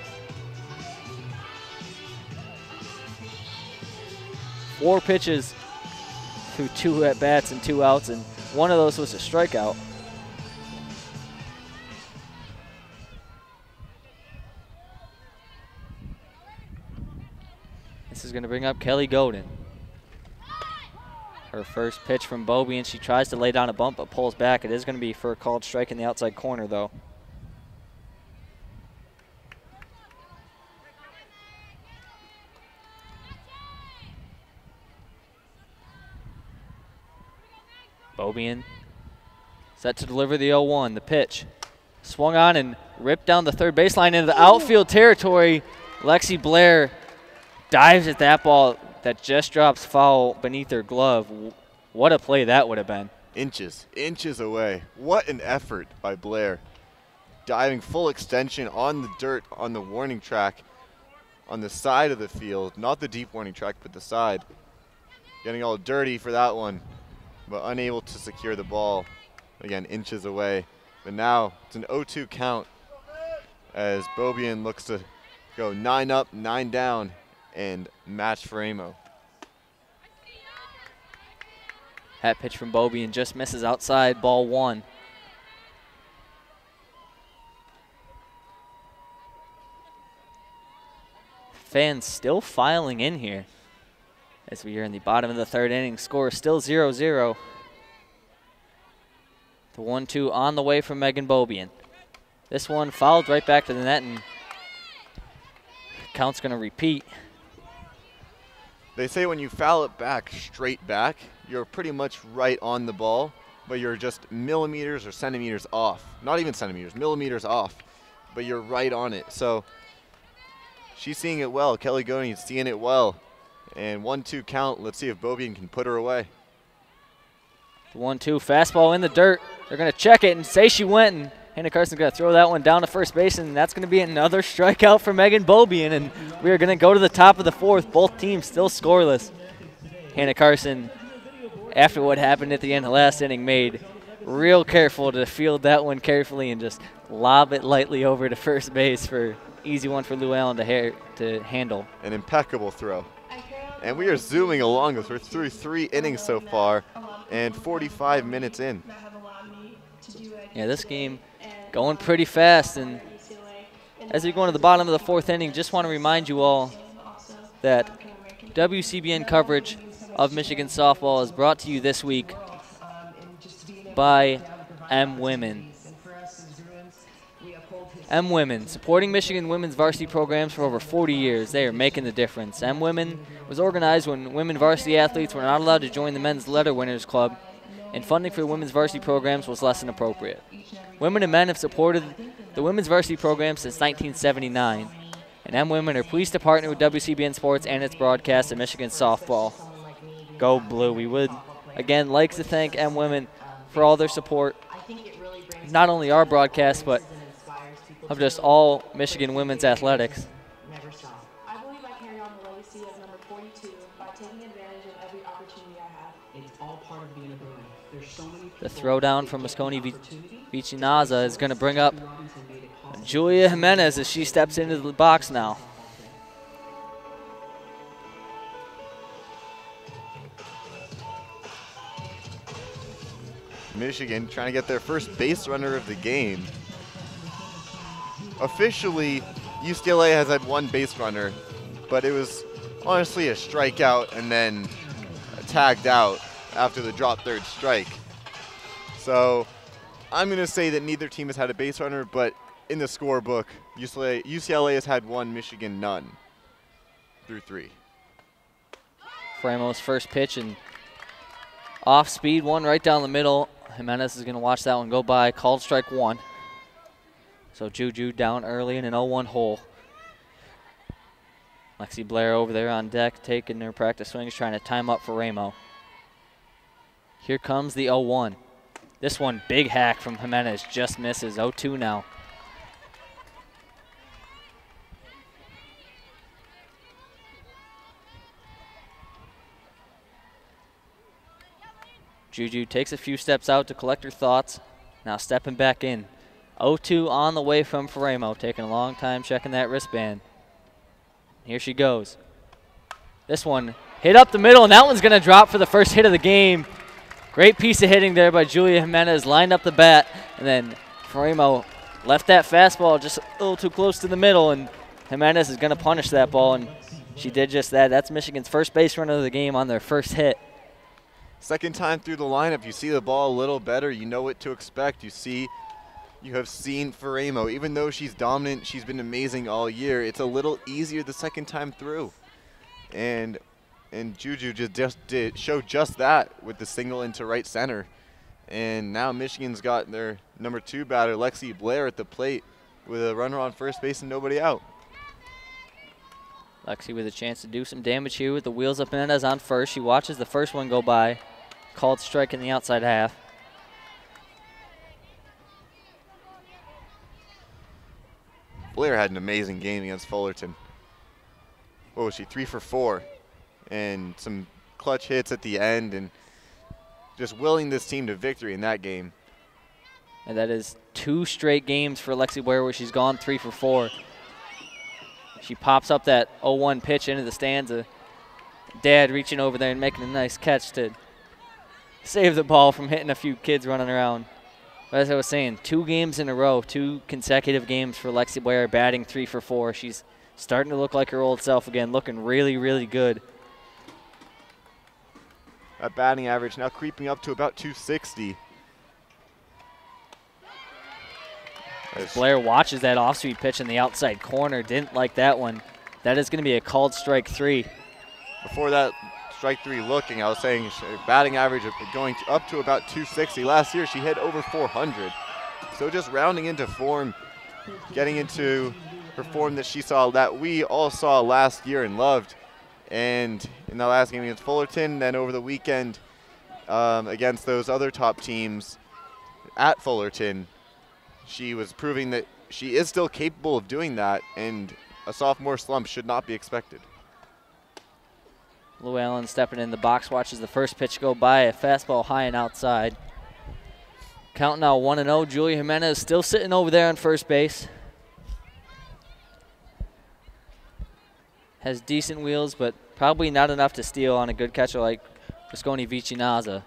4 pitches through 2 at-bats and 2 outs, and 1 of those was a strikeout. This is going to bring up Kelly Godin. Her first pitch from Beaubien. She tries to lay down a bump but pulls back. It is going to be for a called strike in the outside corner, though. Beaubien set to deliver the 0-1. The pitch swung on and ripped down the third baseline into the outfield territory. Lexi Blair dives at that ball that just drops foul beneath her glove. What a play that would have been. Inches away. What an effort by Blair. Diving full extension on the dirt on the warning track on the side of the field. Not the deep warning track, but the side. Getting all dirty for that one, but unable to secure the ball. Again, inches away. But now it's an 0-2 count as Beaubien looks to go 9 up, 9 down, and match Farimo. That pitch from Beaubien just misses outside, ball 1. Fans still filing in here as we are in the bottom of the 3rd inning. Score is still 0-0. The 1-2 on the way from Megan Beaubien. This one fouled right back to the net, and count's going to repeat. They say when you foul it back, straight back, you're pretty much right on the ball, but you're just millimeters or centimeters off. Not even centimeters, millimeters off, but you're right on it. So she's seeing it well. Kelly Goni is seeing it well. And 1-2 count. Let's see if Beaubien can put her away. The 1-2 fastball in the dirt. They're going to check it and say she went, and Hannah Carson's going to throw that one down to first base, and that's going to be another strikeout for Megan Beaubien, and we are going to go to the top of the fourth. Both teams still scoreless. Hannah Carson, after what happened at the end of last inning, made real careful to field that one carefully and just lob it lightly over to first base for easy one for Lou Allen to handle. An impeccable throw. And we are zooming along as we're through 3 innings so far and 45 minutes in. Yeah, this game going pretty fast. And as we go into the bottom of the 4th inning, just want to remind you all that WCBN coverage of Michigan softball is brought to you this week by M Women. M Women, supporting Michigan women's varsity programs for over 40 years. They are making the difference. M Women was organized when women varsity athletes were not allowed to join the men's letter winners club, and funding for the women's varsity programs was less than appropriate. Women and men have supported the women's varsity program since 1979, and M Women are pleased to partner with WCBN Sports and its broadcast of Michigan softball. Go Blue. We would, again, like to thank M Women for all their support, not only our broadcast, but of just all Michigan women's athletics. I believe I carry on the legacy of number 42 by taking advantage of every opportunity I have. It's all part of being a Bruin. There's so many people. The throwdown from Mosconi Vichinaza is going to bring up Julia Jimenez as she steps into the box now. Michigan trying to get their first base runner of the game. Officially, UCLA has had 1 base runner, but it was honestly a strikeout and then tagged out after the drop third strike. So I'm going to say that neither team has had a base runner, but in the scorebook, UCLA has had 1, Michigan none through 3. Framo's first pitch and off speed, one right down the middle. Jimenez is going to watch that one go by, called strike 1. So Juju down early in an 0-1 hole. Lexi Blair over there on deck taking their practice swings, trying to time up for Ramo. Here comes the 0-1. This one, big hack from Jimenez, just misses. 0-2 now. Juju takes a few steps out to collect her thoughts. Now stepping back in. 0-2 on the way from Faremo, taking a long time checking that wristband. Here she goes. This one hit up the middle, and that one's going to drop for the first hit of the game. Great piece of hitting there by Julia Jimenez, lined up the bat, and then Faremo left that fastball just a little too close to the middle, and Jimenez is going to punish that ball, and she did just that. That's Michigan's first base runner of the game on their first hit. Second time through the lineup, you see the ball a little better. You know what to expect. You have seen Faremo. Even though she's dominant, she's been amazing all year. It's a little easier the second time through. And Juju just showed just that with the single into right center. And now Michigan's got their number 2 batter, Lexi Blair, at the plate with a runner on first base and nobody out. Lexi with a chance to do some damage here with the wheels up. Mendez on first. She watches the first one go by. Called strike in the outside half. Blair had an amazing game against Fullerton. What was she, 3 for 4? And some clutch hits at the end and just willing this team to victory in that game. And that is 2 straight games for Lexi Blair where she's gone 3 for 4. She pops up that 0-1 pitch into the stands. Dad reaching over there and making a nice catch to save the ball from hitting a few kids running around. But as I was saying, 2 games in a row, 2 consecutive games for Lexi Blair, batting 3 for 4. She's starting to look like her old self again, looking really, really good. That batting average now creeping up to about 260. As Blair watches that off-speed pitch in the outside corner, didn't like that one. That is going to be a called strike 3. Before that strike 3 looking, I was saying batting average of going up to about 260. Last year she hit over 400. So just rounding into form, getting into her form that she saw, that we all saw last year and loved. And in the last game against Fullerton, then over the weekend against those other top teams at Fullerton, she was proving that she is still capable of doing that, and a sophomore slump should not be expected. Lou Allen stepping in the box, watches the first pitch go by, a fastball high and outside. Count now 1-0. Julia Jimenez still sitting over there on first base. Has decent wheels, but probably not enough to steal on a good catcher like Visconti Vicinaza.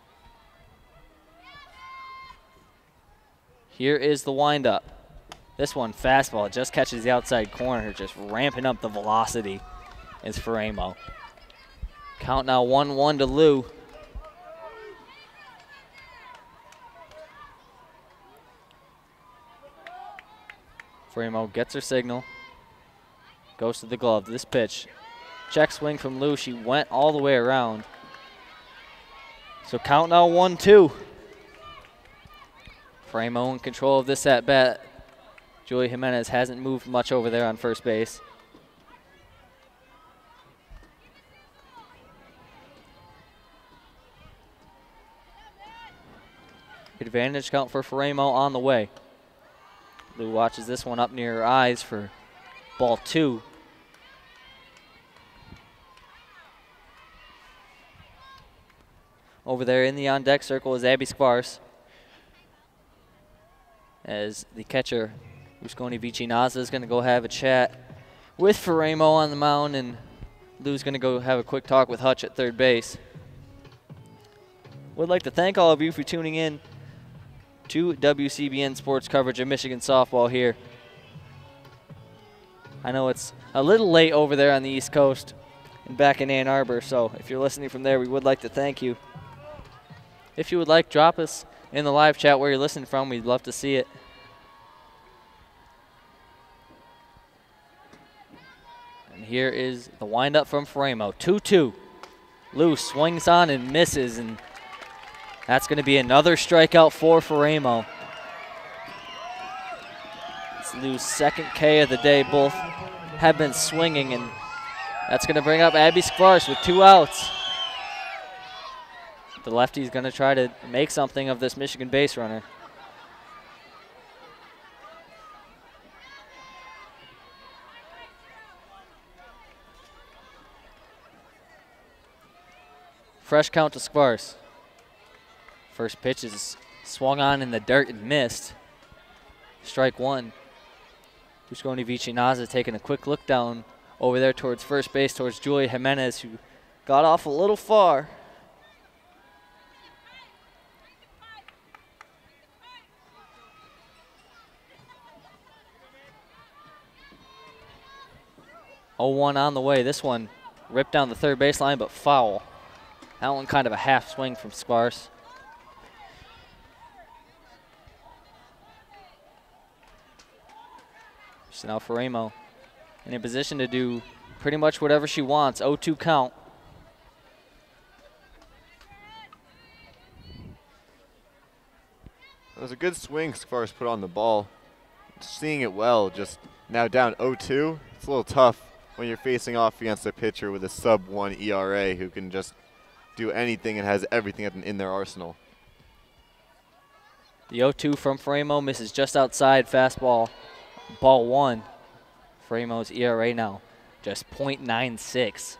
Here is the windup. This one, fastball, just catches the outside corner, just ramping up the velocity is Faremo. Count now 1-1 to Lou. Faremo gets her signal, goes to the glove. This pitch, check swing from Lou. She went all the way around. So count now 1-2. Faremo in control of this at bat. Julia Jimenez hasn't moved much over there on first base. Advantage count for Faremo on the way. Lou watches this one up near her eyes for ball 2. Over there in the on-deck circle is Abby Skvars, as the catcher, Visconti Vicinaza, is going to go have a chat with Faremo on the mound, and Lou's going to go have a quick talk with Hutch at third base. Would like to thank all of you for tuning in to WCBN Sports coverage of Michigan softball here. I know it's a little late over there on the East Coast and back in Ann Arbor, so if you're listening from there, we would like to thank you. If you would like, drop us in the live chat where you're listening from. We'd love to see it. And here is the windup from Faremo. 2-2. Lou swings on and misses, and that's going to be another strikeout for Faremo. It's Lou's second K of the day. Both have been swinging, and that's going to bring up Abby Skvars with 2 outs. The lefty's going to try to make something of this Michigan base runner. Fresh count to Skvars. First pitch is swung on in the dirt and missed. Strike 1. Visconti Vicinaza taking a quick look down over there towards first base, towards Julia Jimenez, who got off a little far. Oh, 0-1 on the way. This one ripped down the third baseline, but foul. That one kind of a half swing from Skvars. So now Faremo in a position to do pretty much whatever she wants. 0-2 count. It was a good swing Skvars put on the ball. Seeing it well, just now down 0-2. It's a little tough when you're facing off against a pitcher with a sub-1 ERA who can just do anything and has everything in their arsenal. The 0-2 from Faremo misses just outside, fastball, ball 1. Faremo's ERA now just .96.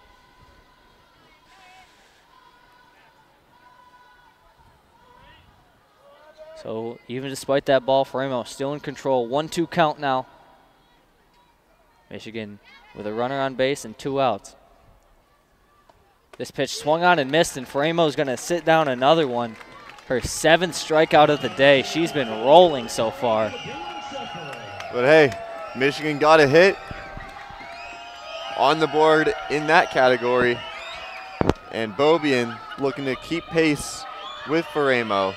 So even despite that ball, Faremo still in control. 1-2 count now. Michigan with a runner on base and 2 outs. This pitch swung on and missed, and Faremo's going to sit down another one. Her 7th strikeout of the day. She's been rolling so far. But hey, Michigan got a hit on the board in that category. And Beaubien looking to keep pace with Faremo,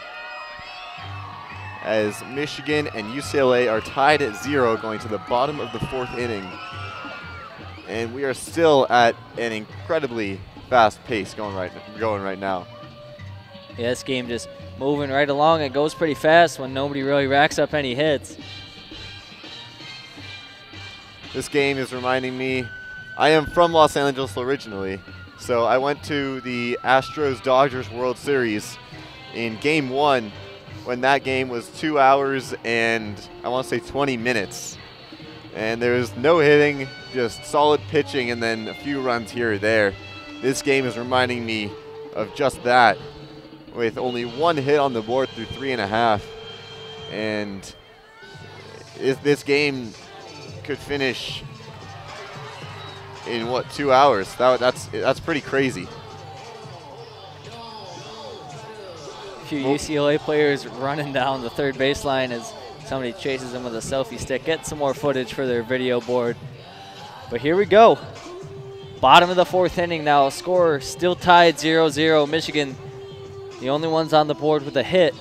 as Michigan and UCLA are tied at 0 going to the bottom of the 4th inning. and we are still at an incredibly fast pace going right now. Yeah, this game just moving right along. It goes pretty fast when nobody really racks up any hits. This game is reminding me, I am from Los Angeles originally, so I went to the Astros-Dodgers World Series in Game 1 when that game was 2 hours and I want to say 20 minutes. And there was no hitting, just solid pitching and then a few runs here or there. This game is reminding me of just that, with only one hit on the board through 3.5. And this game could finish in what, 2 hours? That's pretty crazy. A few UCLA players running down the third baseline as somebody chases them with a selfie stick. Get some more footage for their video board. But here we go. Bottom of the 4th inning now. Score still tied 0-0. Michigan, the only ones on the board with a hit.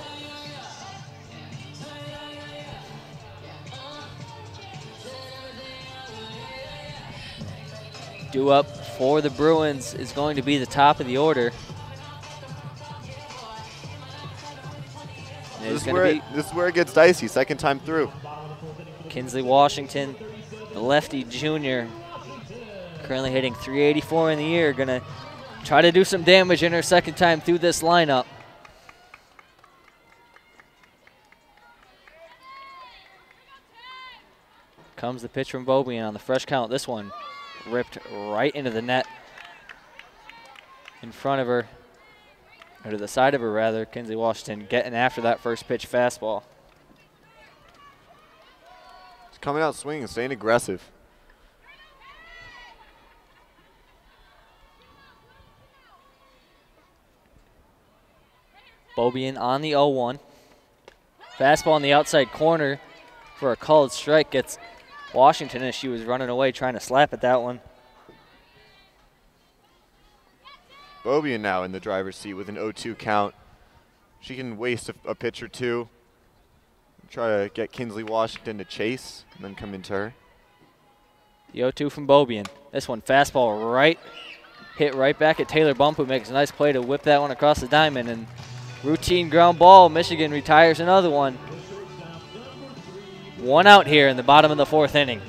Due up for the Bruins is going to be the top of the order. This is where it gets dicey, second time through. Kinsley Washington, the lefty junior, currently hitting .384 in the year, gonna try to do some damage in her second time through this lineup. Comes the pitch from Beaubien on the fresh count. This one ripped right into the net in front of her, or to the side of her rather. Kinsley Washington getting after that first pitch fastball. He's coming out swinging, staying aggressive. Beaubien on the 0-1. Fastball in the outside corner for a called strike. Gets Washington as she was running away trying to slap at that one. Beaubien now in the driver's seat with an 0-2 count. She can waste a pitch or two, try to get Kinsley Washington to chase, and then come into her. The 0-2 from Beaubien. This one fastball hit right back at Taylor Bump, who makes a nice play to whip that one across the diamond. And routine ground ball. Michigan retires another one. One out here in the bottom of the 4th inning.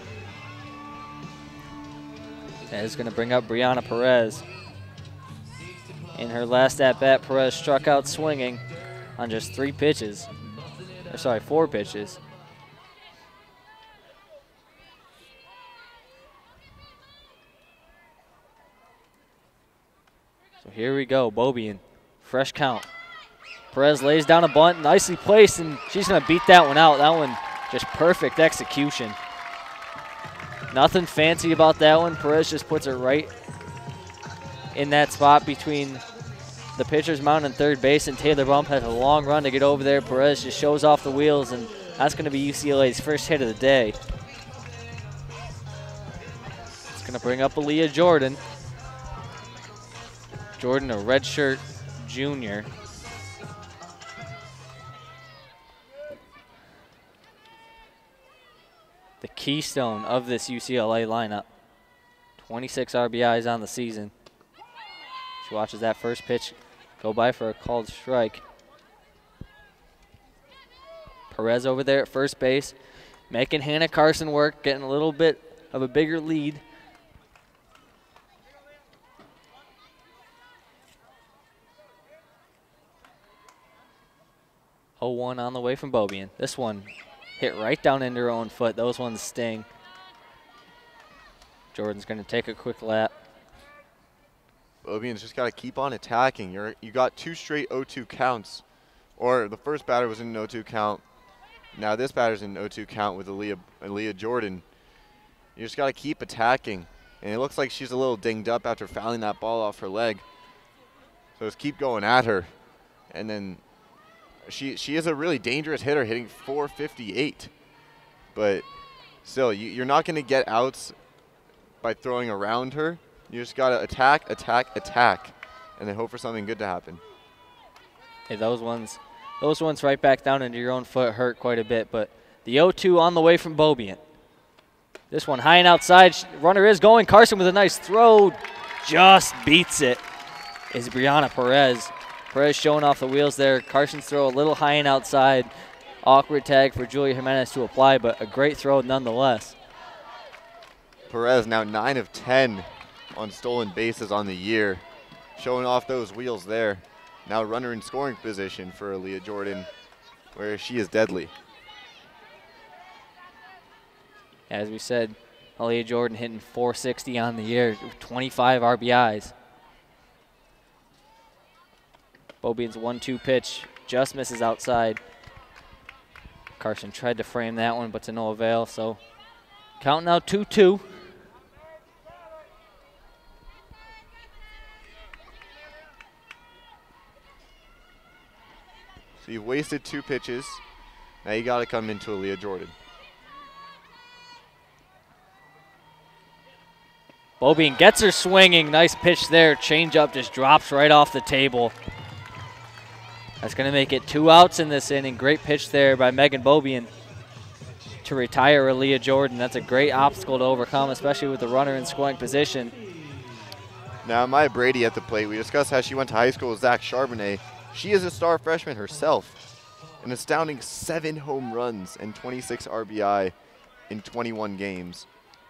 That is going to bring up Brianna Perez. In her last at-bat, Perez struck out swinging on just 4 pitches. So here we go, Beaubien, fresh count. Perez lays down a bunt, nicely placed, and she's going to beat that one out. That one just perfect execution. Nothing fancy about that one. Perez just puts it right in that spot between the pitcher's mound and third base, and Taylor Bump has a long run to get over there. Perez just shows off the wheels, and that's going to be UCLA's first hit of the day. It's going to bring up Aaliyah Jordan. Jordan, a redshirt junior. The keystone of this UCLA lineup. 26 RBIs on the season. She watches that first pitch go by for a called strike. Perez over there at first base, making Hannah Carson work, getting a little bit of a bigger lead. .01 on the way from Beaubien. This one hit right down into her own foot. Those ones sting. Jordan's going to take a quick lap. Beaubien's just got to keep on attacking. You got 2 straight 0-2 counts, or the first batter was in an 0-2 count. Now this batter's in an 0-2 count with Aaliyah Jordan. You just got to keep attacking, and it looks like she's a little dinged up after fouling that ball off her leg. So just keep going at her, and then she is a really dangerous hitter, hitting .458. But still, you're not going to get outs by throwing around her. You just got to attack, attack, attack, and then hope for something good to happen. Hey, those ones right back down into your own foot hurt quite a bit, but the 0-2 on the way from Beaubien. This one high and outside. Runner is going. Carson with a nice throw. Just beats it. Is Brianna Perez. Perez showing off the wheels there. Carson's throw a little high and outside. Awkward tag for Julia Jimenez to apply, but a great throw nonetheless. Perez now 9 of 10 on stolen bases on the year. Showing off those wheels there. Now runner in scoring position for Aaliyah Jordan, where she is deadly. As we said, Aaliyah Jordan hitting .460 on the year, 25 RBIs. Beaubien's 1-2 pitch just misses outside. Carson tried to frame that one, but to no avail. So count now 2-2. So you've wasted 2 pitches. Now you got to come into Aaliyah Jordan. Beaubien gets her swinging. Nice pitch there. Changeup just drops right off the table. That's going to make it 2 outs in this inning. Great pitch there by Megan Beaubien to retire Aaliyah Jordan. That's a great obstacle to overcome, especially with the runner in scoring position. Now Maya Brady at the plate. We discussed how she went to high school with Zach Charbonnet. She is a star freshman herself. An astounding 7 home runs and 26 RBI in 21 games.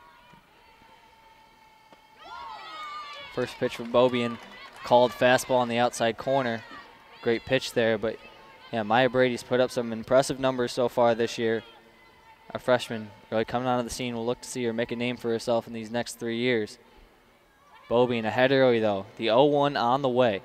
First pitch from Beaubien, called fastball on the outside corner. Great pitch there, but yeah, Maya Brady's put up some impressive numbers so far this year. A freshman really coming onto the scene. We'll look to see her make a name for herself in these next 3 years. Beaubien ahead early though. The 0-1 on the way.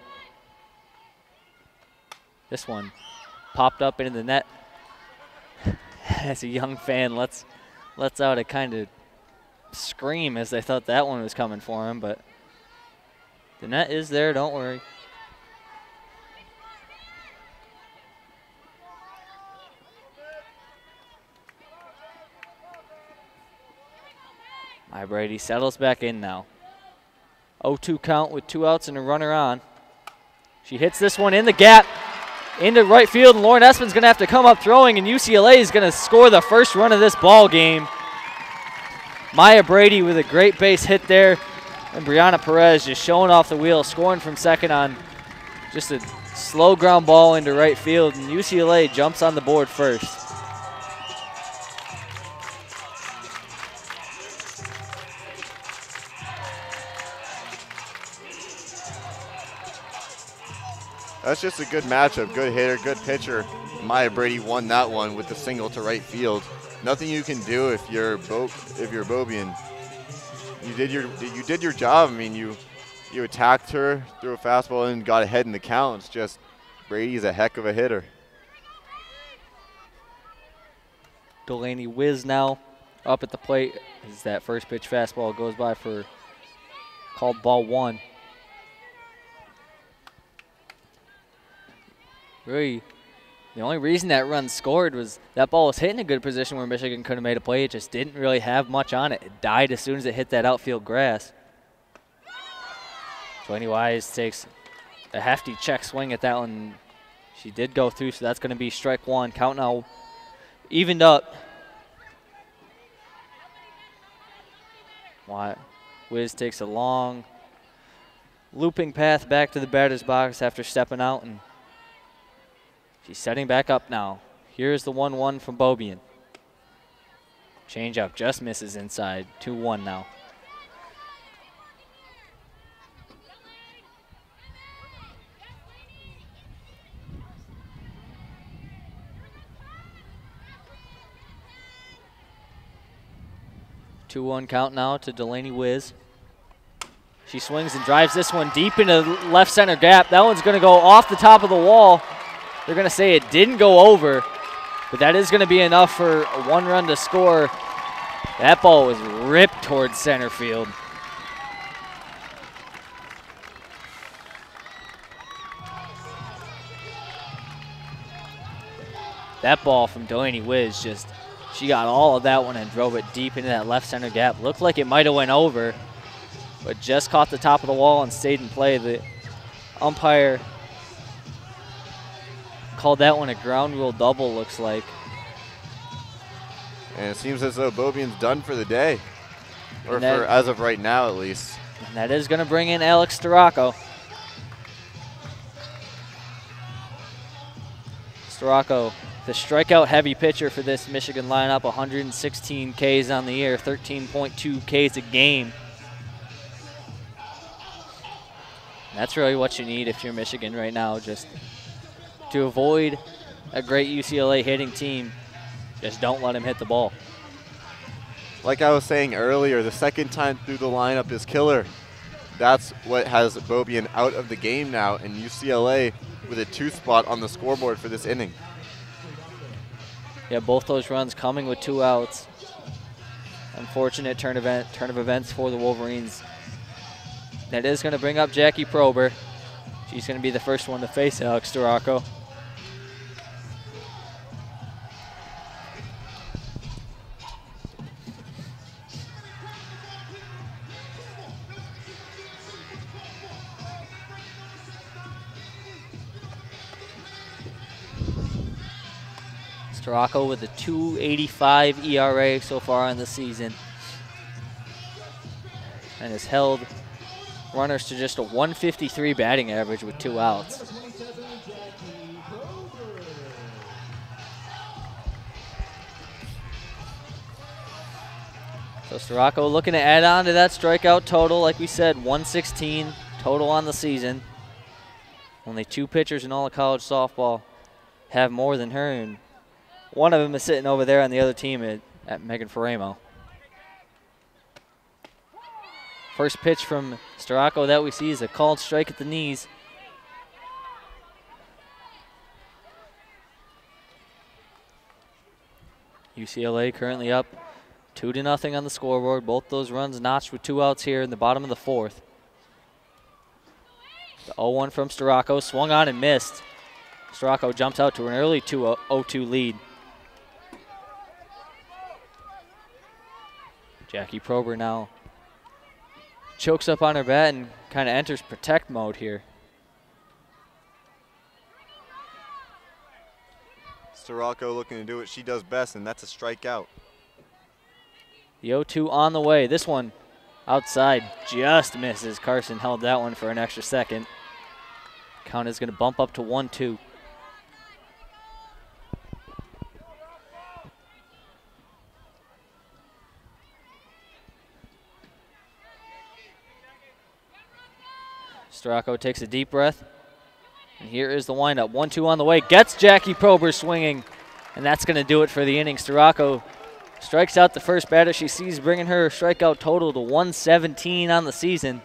This one popped up into the net. As a young fan, lets out a kind of scream as they thought that one was coming for him, but the net is there, don't worry. Maya Brady settles back in now. 0-2 count with 2 outs and a runner on. She hits this one in the gap into right field, and Lauren Espin's going to have to come up throwing, and UCLA is going to score the first run of this ball game. Maya Brady with a great base hit there, and Brianna Perez just showing off the wheel, scoring from second on just a slow ground ball into right field, and UCLA jumps on the board first. That's just a good matchup, good hitter, good pitcher. Maya Brady won that one with the single to right field. Nothing you can do if you're Beaubien. You did your job. I mean, you attacked her, threw a fastball and got ahead in the count. It's just Brady's a heck of a hitter. Delaney Wiz now up at the plate as that first pitch fastball goes by for called ball 1. Really, the only reason that run scored was that ball was hit in a good position where Michigan could have made a play. It just didn't really have much on it. It died as soon as it hit that outfield grass. Delaney Wise takes a hefty check swing at that one. She did go through, so that's going to be strike 1. Count now evened up. Wiz takes a long looping path back to the batter's box after stepping out, and she's setting back up now. Here's the 1-1 from Beaubien. Change up just misses inside. 2-1 now. Two-1 count now to Delaney Wiz. She swings and drives this one deep into the left center gap. That one's going to go off the top of the wall. They're going to say it didn't go over, but that is going to be enough for a 1 run to score. That ball was ripped towards center field. That ball from Delaney Wiz just, she got all of that one and drove it deep into that left center gap. Looked like it might have went over, but just caught the top of the wall and stayed in play. The umpire called that one a ground rule double, looks like. And it seems as though Beaubien's done for the day, or for as of right now at least. And that is going to bring in Alex Storako. Storako, the strikeout-heavy pitcher for this Michigan lineup, 116 Ks on the year, 13.2 Ks a game. That's really what you need if you're Michigan right now, just to avoid a great UCLA hitting team. Just don't let him hit the ball. Like I was saying earlier, the second time through the lineup is killer. That's what has Beaubien out of the game now, and UCLA with a 2 spot on the scoreboard for this inning. Yeah, both those runs coming with 2 outs. Unfortunate turn of events for the Wolverines. That is going to bring up Jackie Prober. She's going to be the first one to face Alex Storako. Storako with a 2.85 ERA so far in the season, and has held runners to just a 153 batting average with 2 outs. So Storako looking to add on to that strikeout total. Like we said, 116 total on the season. Only 2 pitchers in all of college softball have more than her, and one of them is sitting over there on the other team at Megan Faremo. First pitch from Storako that we see is a called strike at the knees. UCLA currently up 2-0 on the scoreboard. Both those runs notched with 2 outs here in the bottom of the 4th. The 0-1 from Storako, swung on and missed. Storako jumps out to an early 2-0-2 lead. Jackie Prober now chokes up on her bat and kind of enters protect mode here. Storako looking to do what she does best, and that's a strikeout. The 0-2 on the way. This one outside just misses. Carson held that one for an extra second. Count is going to bump up to 1-2. Storako takes a deep breath, and here is the windup. 1-2 on the way, gets Jackie Prober swinging, and that's going to do it for the inning. Storako strikes out the first batter she sees, bringing her strikeout total to 117 on the season.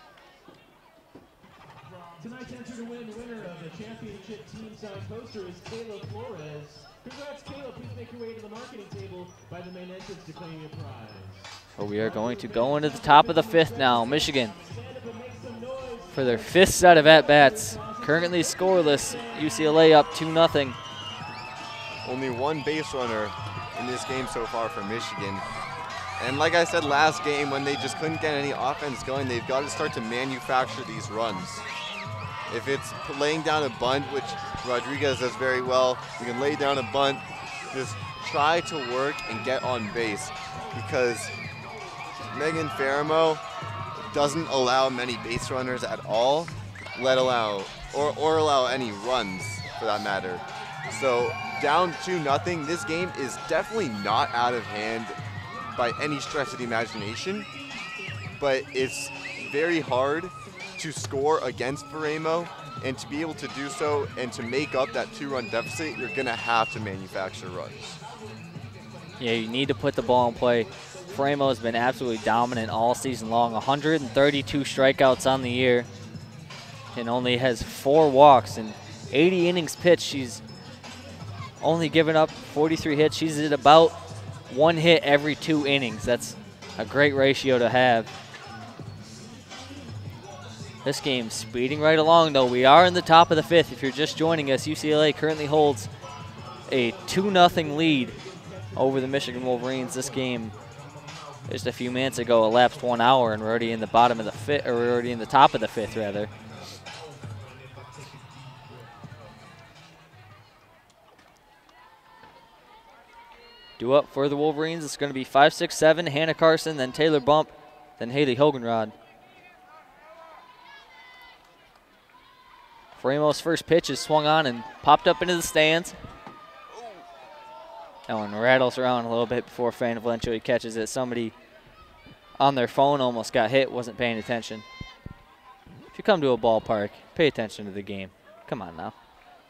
Tonight's entry to win, winner of the championship team signed poster is Kayla Flores. Congrats, Kayla. Please make your way to the marketing table by the main entrance to claim your prize. So we are going to go into the top of the 5th now. Michigan for their 5th set of at-bats. Currently scoreless, UCLA up 2-0. Only 1 base runner in this game so far for Michigan. And like I said last game, when they just couldn't get any offense going, they've got to start to manufacture these runs. If it's laying down a bunt, which Rodriguez does very well, you can lay down a bunt, just try to work and get on base, because Megan Faremo doesn't allow many base runners at all, let allow or allow any runs for that matter. So down 2-0, this game is definitely not out of hand by any stretch of the imagination, but it's very hard to score against Faremo, and to be able to do so and to make up that 2-run deficit, you're gonna have to manufacture runs. Yeah, you need to put the ball in play. Faremo has been absolutely dominant all season long. 132 strikeouts on the year and only has 4 walks and 80 innings pitched. She's only given up 43 hits. She's at about 1 hit every 2 innings. That's a great ratio to have. This game's speeding right along, though. We are in the top of the 5th. If you're just joining us, UCLA currently holds a 2-0 lead over the Michigan Wolverines. This game, just a few minutes ago, elapsed 1 hour, and we're already in the bottom of the 5th, or we're already in the top of the 5th, rather. 2 up for the Wolverines. It's going to be 5, 6, 7. Hannah Carson, then Taylor Bump, then Haley Hogenrod. Framos' first pitch is swung on and popped up into the stands. That one rattles around a little bit before Fran eventually catches it. Somebody on their phone almost got hit, wasn't paying attention. If you come to a ballpark, pay attention to the game. Come on now.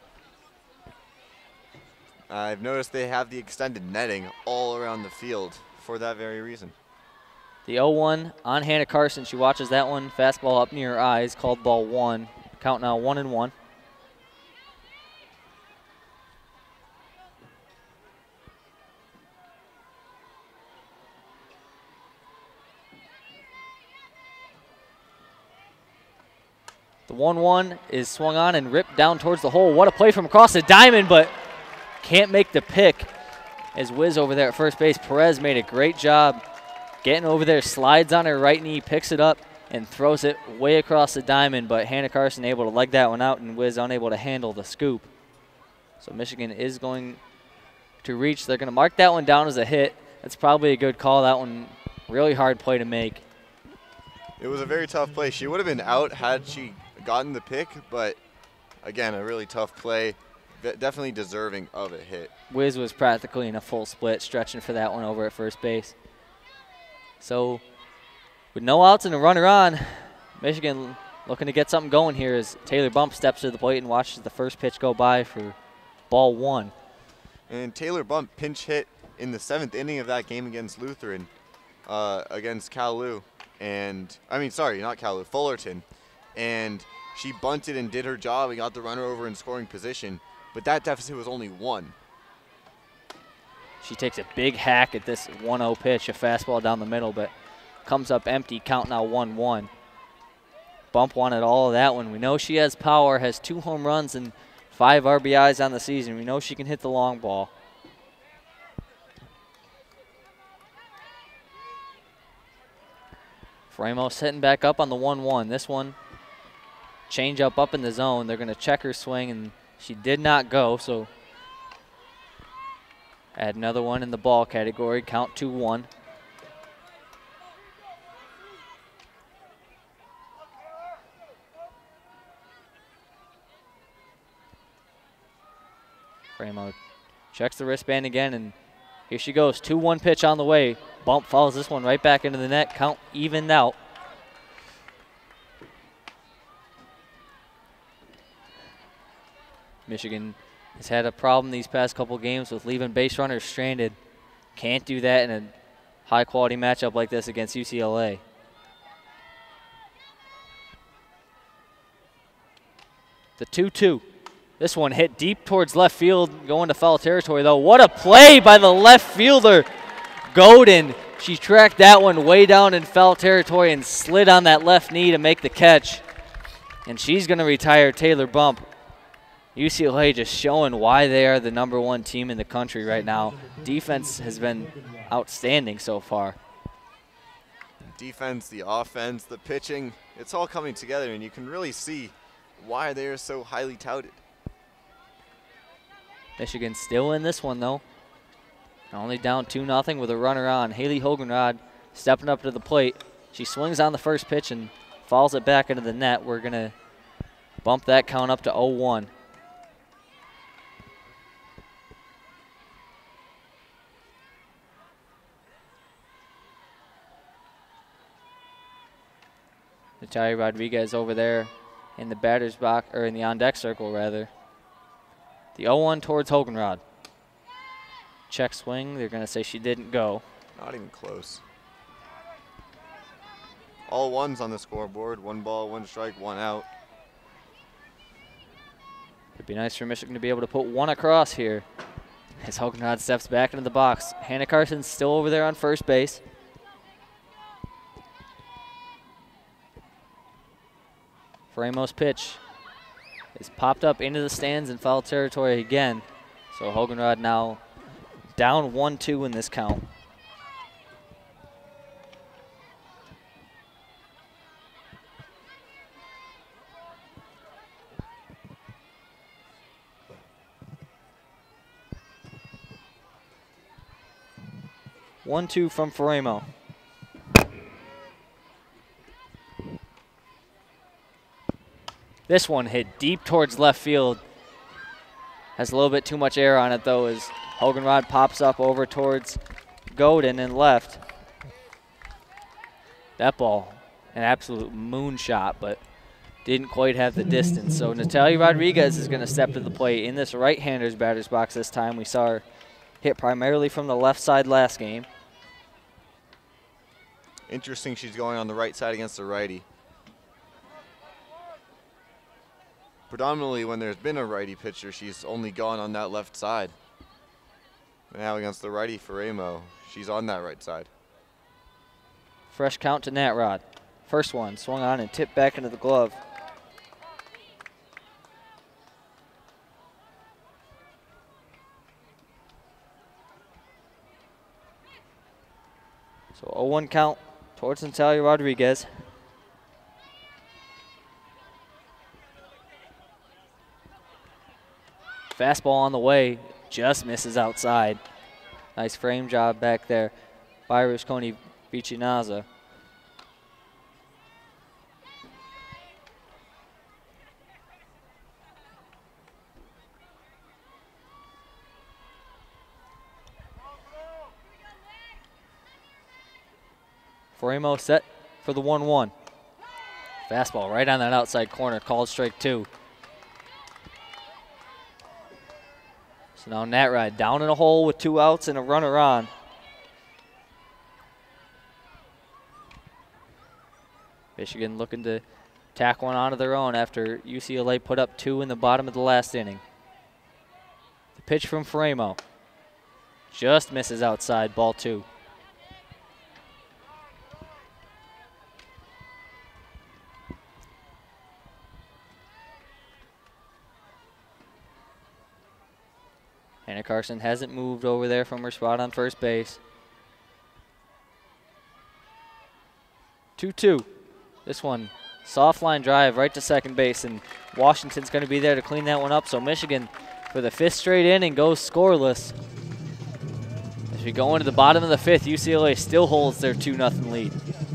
I've noticed they have the extended netting all around the field for that very reason. The 0-1 on Hannah Carson. She watches that one. Fastball up near her eyes, called ball 1. Count now 1-1. The 1-1 is swung on and ripped down towards the hole. What a play from across the diamond, but can't make the pick as Wiz over there at first base. Perez made a great job getting over there, slides on her right knee, picks it up, and throws it way across the diamond, but Hannah Carson able to leg that one out and Wiz unable to handle the scoop. So Michigan is going to reach. They're going to mark that one down as a hit. That's probably a good call. That one, really hard play to make. It was a very tough play. She would have been out had she gotten the pick, but again, a really tough play. Definitely deserving of a hit. Wiz was practically in a full split, stretching for that one over at first base. So with no outs and a runner on, Michigan looking to get something going here as Taylor Bump steps to the plate and watches the first pitch go by for ball 1. And Taylor Bump pinch hit in the 7th inning of that game against Lutheran, against Kalu. And, I mean, sorry, not Kalu, Fullerton. And she bunted and did her job and got the runner over in scoring position. But that deficit was only 1. She takes a big hack at this 1-0 pitch, a fastball down the middle, but comes up empty, count now 1-1. Bump wanted all of that one. We know she has power, has 2 home runs and 5 RBIs on the season. We know she can hit the long ball. Framos setting back up on the 1-1. This one, change up in the zone. They're going to check her swing, and she did not go, so add another one in the ball category, count 2-1. Framo checks the wristband again, and here she goes. 2-1 pitch on the way. Bump follows this one right back into the net. Count evened out. Michigan has had a problem these past couple games with leaving base runners stranded. Can't do that in a high-quality matchup like this against UCLA. The 2-2. This one hit deep towards left field, going to foul territory, though. What a play by the left fielder, Godin. She tracked that one way down in foul territory and slid on that left knee to make the catch. And she's going to retire Taylor Bump. UCLA just showing why they are the #1 team in the country right now. Defense has been outstanding so far. Defense, the offense, the pitching, it's all coming together, and you can really see why they are so highly touted. Michigan still in this one, though. Only down 2-0 with a runner on. Haley Hogenrod stepping up to the plate. She swings on the first pitch and falls it back into the net. We're going to bump that count up to 0-1. Natalia Rodriguez over there in the batter's box, or in the on-deck circle, rather. The 0-1 towards Hogenrod. Check swing. They're going to say she didn't go. Not even close. All ones on the scoreboard. 1 ball, 1 strike, 1 out. It'd be nice for Michigan to be able to put 1 across here as Hogenrod steps back into the box. Hannah Carson's still over there on first base. Framos' pitch is popped up into the stands in foul territory again. So Hogenrod now down 1-2 in this count. 1-2 from Faremo. This one hit deep towards left field. Has a little bit too much air on it, though, as Hoganrod pops up over towards Godin and left. That ball, an absolute moonshot, but didn't quite have the distance. So Natalia Rodriguez is going to step to the plate in this right-hander's batter's box this time. We saw her hit primarily from the left side last game. Interesting, she's going on the right side against the righty. Predominantly when there's been a righty pitcher, she's only gone on that left side. Now against the righty Faremo, she's on that right side. Fresh count to Nat Rod. First one swung on and tipped back into the glove. So 0-1 count towards Natalia Rodriguez. Fastball on the way, just misses outside. Nice frame job back there by Rusconi Vicinaza. Faremo set for the 1-1. Fastball right on that outside corner, called strike 2. So now Nat Rod down in a hole with 2 outs and a runner on. Michigan looking to tack one onto their own after UCLA put up 2 in the bottom of the last inning. The pitch from Faremo just misses outside, ball 2. Hannah Carson hasn't moved over there from her spot on first base. 2-2. This one, soft line drive right to second base, and Washington's going to be there to clean that one up. So Michigan, for the 5th straight inning, goes scoreless. As we go into the bottom of the 5th, UCLA still holds their 2-0 lead.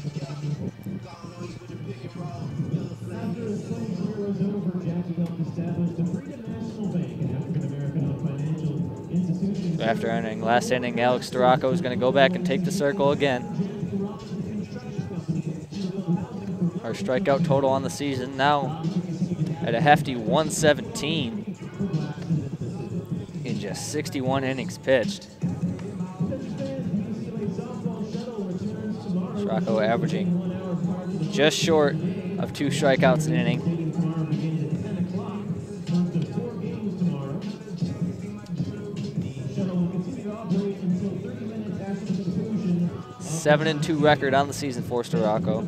So after ending last inning, Alex Storacco is going to go back and take the circle again. Our strikeout total on the season now at a hefty 117 in just 61 innings pitched. Storacco averaging just short of 2 strikeouts an inning. 7-2 record on the season for Storacco.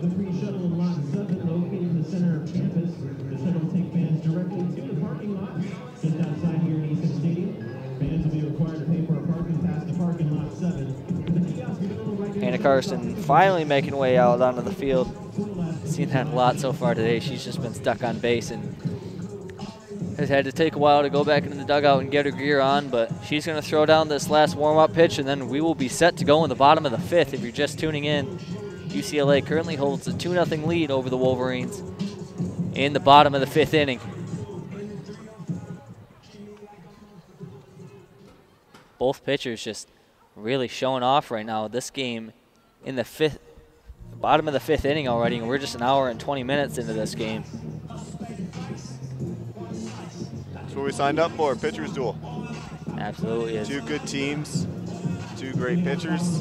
Hannah Carson finally making her way out onto the field. Seen that a lot so far today. She's just been stuck on base and has had to take a while to go back into the dugout and get her gear on, but she's going to throw down this last warm-up pitch, and then we will be set to go in the bottom of the 5th. If you're just tuning in, UCLA currently holds a 2-0 lead over the Wolverines in the bottom of the 5th inning. Both pitchers just really showing off right now. This game in the bottom of the 5th inning already, and we're just an hour and 20 minutes into this game. That's what we signed up for, pitcher's duel. Absolutely is. 2 good teams, 2 great pitchers.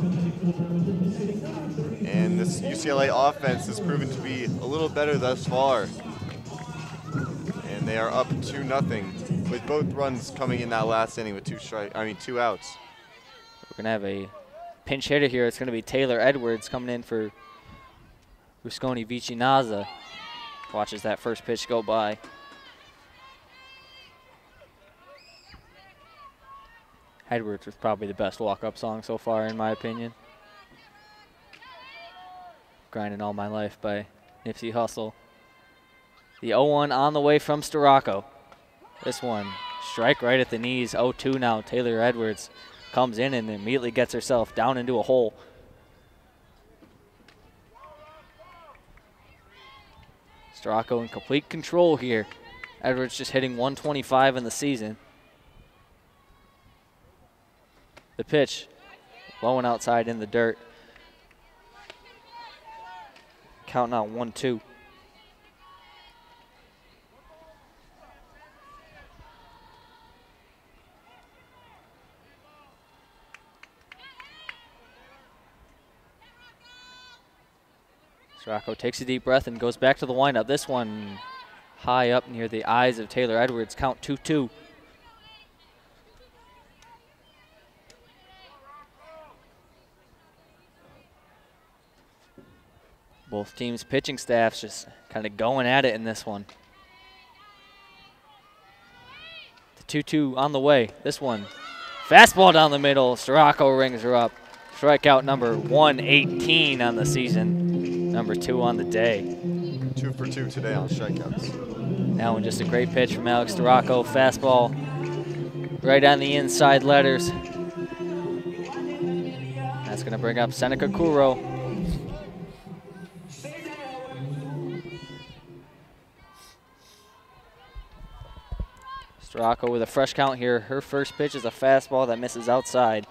And this UCLA offense has proven to be a little better thus far. And they are up 2-0 with both runs coming in that last inning with 2 outs. We're going to have a pinch hitter here. It's going to be Taylor Edwards coming in for Rusconi Vicinaza. Watches that first pitch go by. Edwards was probably the best walk-up song so far, in my opinion. Grinding All My Life by Nipsey Hussle. The 0-1 on the way from Storacco. This one, strike right at the knees, 0-2 now. Taylor Edwards comes in and immediately gets herself down into a hole. Stracco in complete control here. Edwards just hitting 125 in the season. The pitch, low and outside in the dirt. Count now 1-2. Stracco takes a deep breath and goes back to the windup. This one high up near the eyes of Taylor Edwards. Count 2-2. Both teams' pitching staffs just kind of going at it in this one. The 2-2 on the way. This one, fastball down the middle. Stracco rings her up. Strikeout number 118 on the season. Number 2 on the day. 2 for 2 today on strikeouts. That one just a great pitch from Alex Stracco. Fastball right on the inside letters. That's going to bring up Seneca Kuro. Stracco with a fresh count here. Her first pitch is a fastball that misses outside.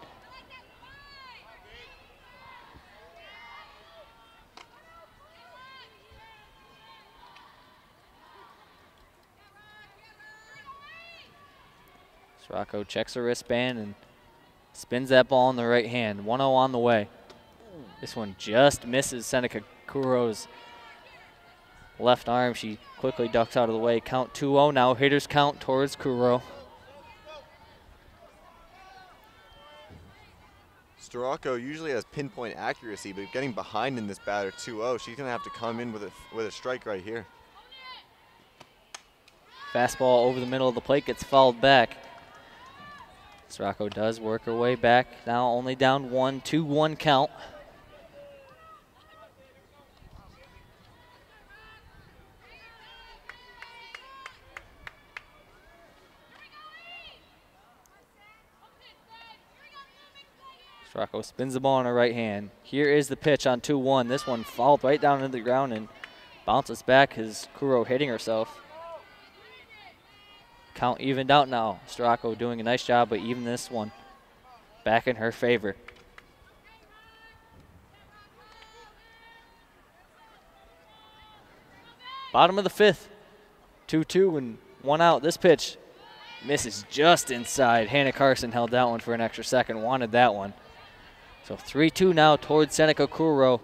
Stracco checks her wristband and spins that ball in the right hand. 1-0 on the way. This one just misses Seneca Kuro's left arm. She quickly ducks out of the way. Count 2-0 now. Hitters count towards Kuro. Stracco usually has pinpoint accuracy, but getting behind in this batter 2-0, she's going to have to come in with a strike right here. Fastball over the middle of the plate gets fouled back. Stracco does work her way back. Now only down 1, 2-1 count. Stracco spins the ball on her right hand. Here is the pitch on 2-1. This one fouled right down into the ground and bounces back as Kuro hitting herself. Count evened out now. Stracco doing a nice job, but even this one back in her favor. Bottom of the 5th. 2-2 and 1 out. This pitch misses just inside. Hannah Carson held that one for an extra second, wanted that one. So 3-2 now towards Seneca Kuro.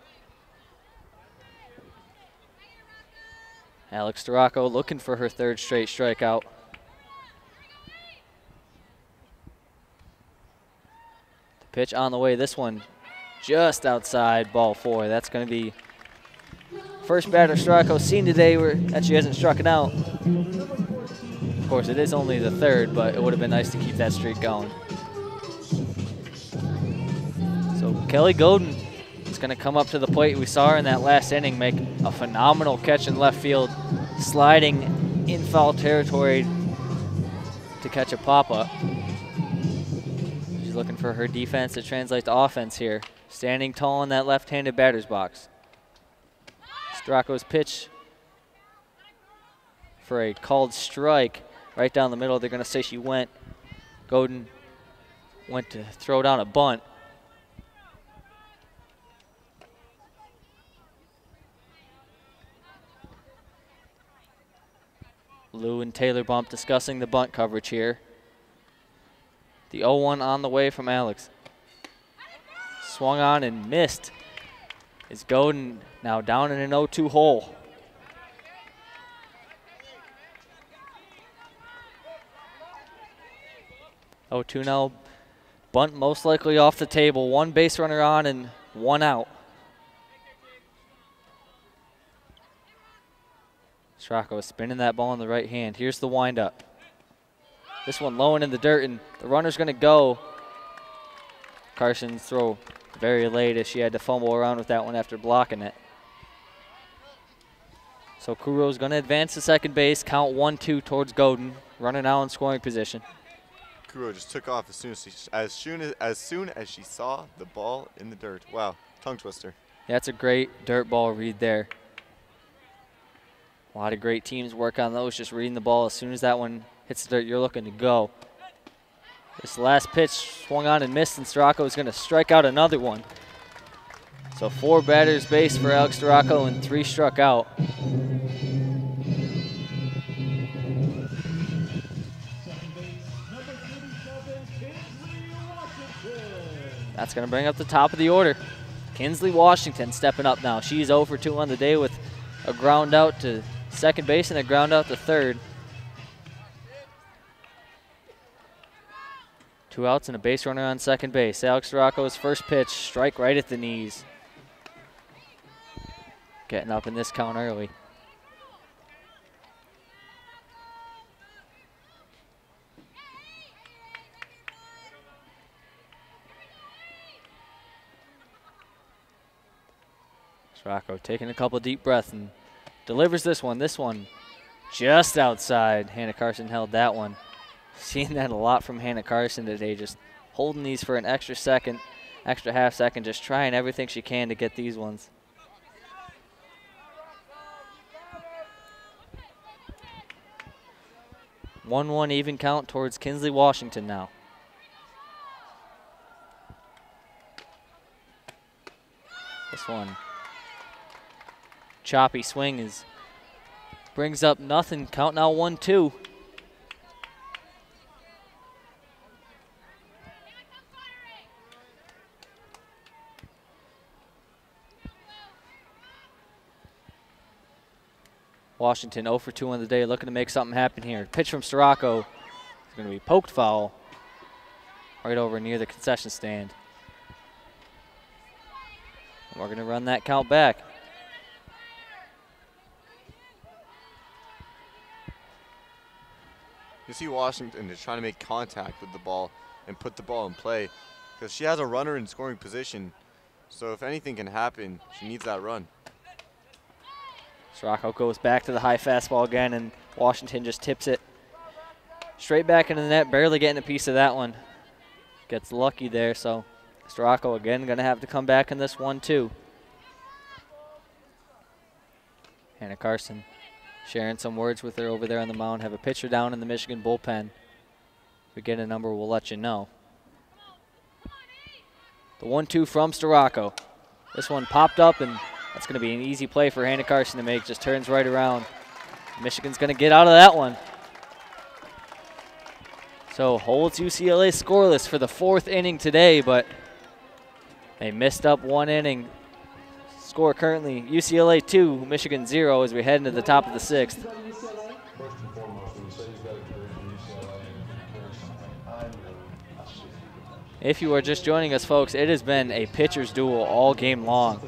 Alex Stracco looking for her 3rd straight strikeout. The pitch on the way. This one just outside, ball 4. That's going to be first batter Stracco's seen today that she hasn't struck it out. Of course, it is only the 3rd, but it would have been nice to keep that streak going. So Kelly Godin is going to come up to the plate. We saw her in that last inning make a phenomenal catch in left field, sliding in foul territory to catch a pop-up. She's looking for her defense to translate to offense here. Standing tall in that left-handed batter's box. Stracco's pitch for a called strike right down the middle. They're going to say she went. Godin went to throw down a bunt. Lou and Taylor Bump discussing the bunt coverage here. The 0-1 on the way from Alex. Swung on and missed. Is Godin now down in an 0-2 hole. Oh, 2 now. Bunt most likely off the table. 1 base runner on and 1 out. Stracco is spinning that ball in the right hand. Here's the windup. This one low and in the dirt, and the runner's going to go. Carson's throw very late as she had to fumble around with that one after blocking it. So Kuro's going to advance to second base. Count 1-2 towards Godin. Runner now in scoring position. Kuro just took off as soon as she saw the ball in the dirt. Wow, tongue twister. Yeah, that's a great dirt ball read there. A lot of great teams work on those, just reading the ball. As soon as that one hits the dirt, you're looking to go. This last pitch swung on and missed, and Storako is going to strike out another one. So 4 batters base for Alex Storako and 3 struck out. That's going to bring up the top of the order. Kinsley Washington stepping up now. She's 0 for 2 on the day with a ground out to second base and a ground out to third. 2 outs and a base runner on second base. Alex Storraco's first pitch, strike right at the knees. Getting up in this count early. Storraco taking a couple deep breaths and delivers this one. This one just outside. Hannah Carson held that one. Seeing that a lot from Hannah Carson today, just holding these for an extra second, extra half second, just trying everything she can to get these ones. One even count towards Kinsley Washington now. This one. Choppy swing brings up nothing. Count now 1-2. Washington 0 for 2 on the day, looking to make something happen here. Pitch from Storraco is going to be poked foul right over near the concession stand. We're going to run that count back. You see Washington is trying to make contact with the ball and put the ball in play because she has a runner in scoring position. So if anything can happen, she needs that run. Storraco goes back to the high fastball again, and Washington just tips it straight back into the net, barely getting a piece of that one. Gets lucky there, so Storraco again going to have to come back in this one too. Hannah Carson sharing some words with her over there on the mound. Have a pitcher down in the Michigan bullpen. If we get a number, we'll let you know. The 1-2 from Storraco. This one popped up, and that's going to be an easy play for Hannah Carson to make. Just turns right around. Michigan's going to get out of that one. So holds UCLA scoreless for the 4th inning today, but they missed up 1 inning. Score currently UCLA 2, Michigan 0 as we head into the top of the 6th. If you are just joining us, folks, it has been a pitcher's duel all game long.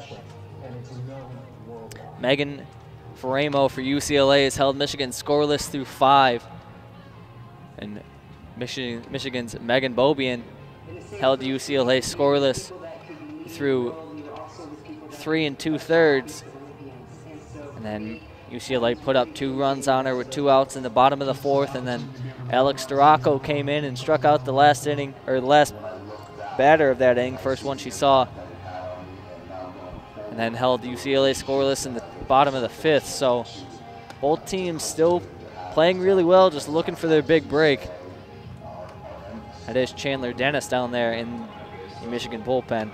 Megan Faremo for UCLA has held Michigan scoreless through 5. And Michigan's Megan Bobian held UCLA scoreless through 3 2/3. And then UCLA put up 2 runs on her with 2 outs in the bottom of the 4th. And then Alex Storraco came in and struck out the last inning, or the last batter of that inning, first one she saw. And then held UCLA scoreless in the bottom of the 5th. So both teams still playing really well, just looking for their big break. That is Chandler Dennis down there in the Michigan bullpen.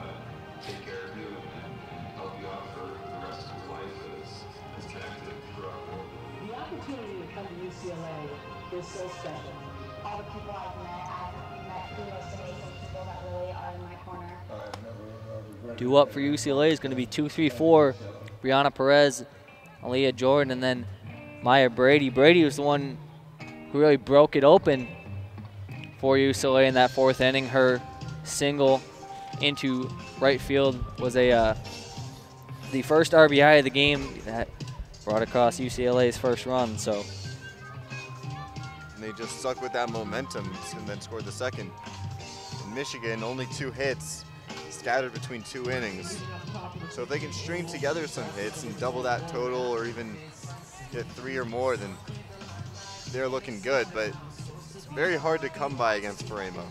The opportunity to come to UCLA is so special. All the people I've met the most amazing people that really are in my corner. Due up for UCLA is going to be 2-3-4. Brianna Perez, Aaliyah Jordan, and then Maya Brady. Brady was the one who really broke it open for UCLA in that 4th inning. Her single into right field was the first RBI of the game that brought across UCLA's first run. So And they just stuck with that momentum and then scored the second. In Michigan, only 2 hits scattered between 2 innings. So if they can string together some hits and double that total or even get 3 or more, then they're looking good. But very hard to come by against Faremo.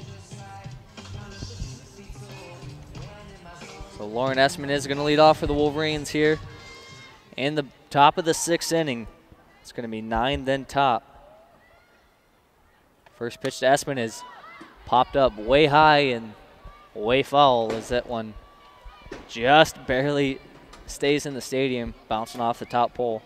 So Lauren Essman is going to lead off for the Wolverines here. In the top of the 6th inning, it's going to be 9 then top. First pitch to Essman is popped up way high and way foul as that one just barely stays in the stadium, bouncing off the top pole.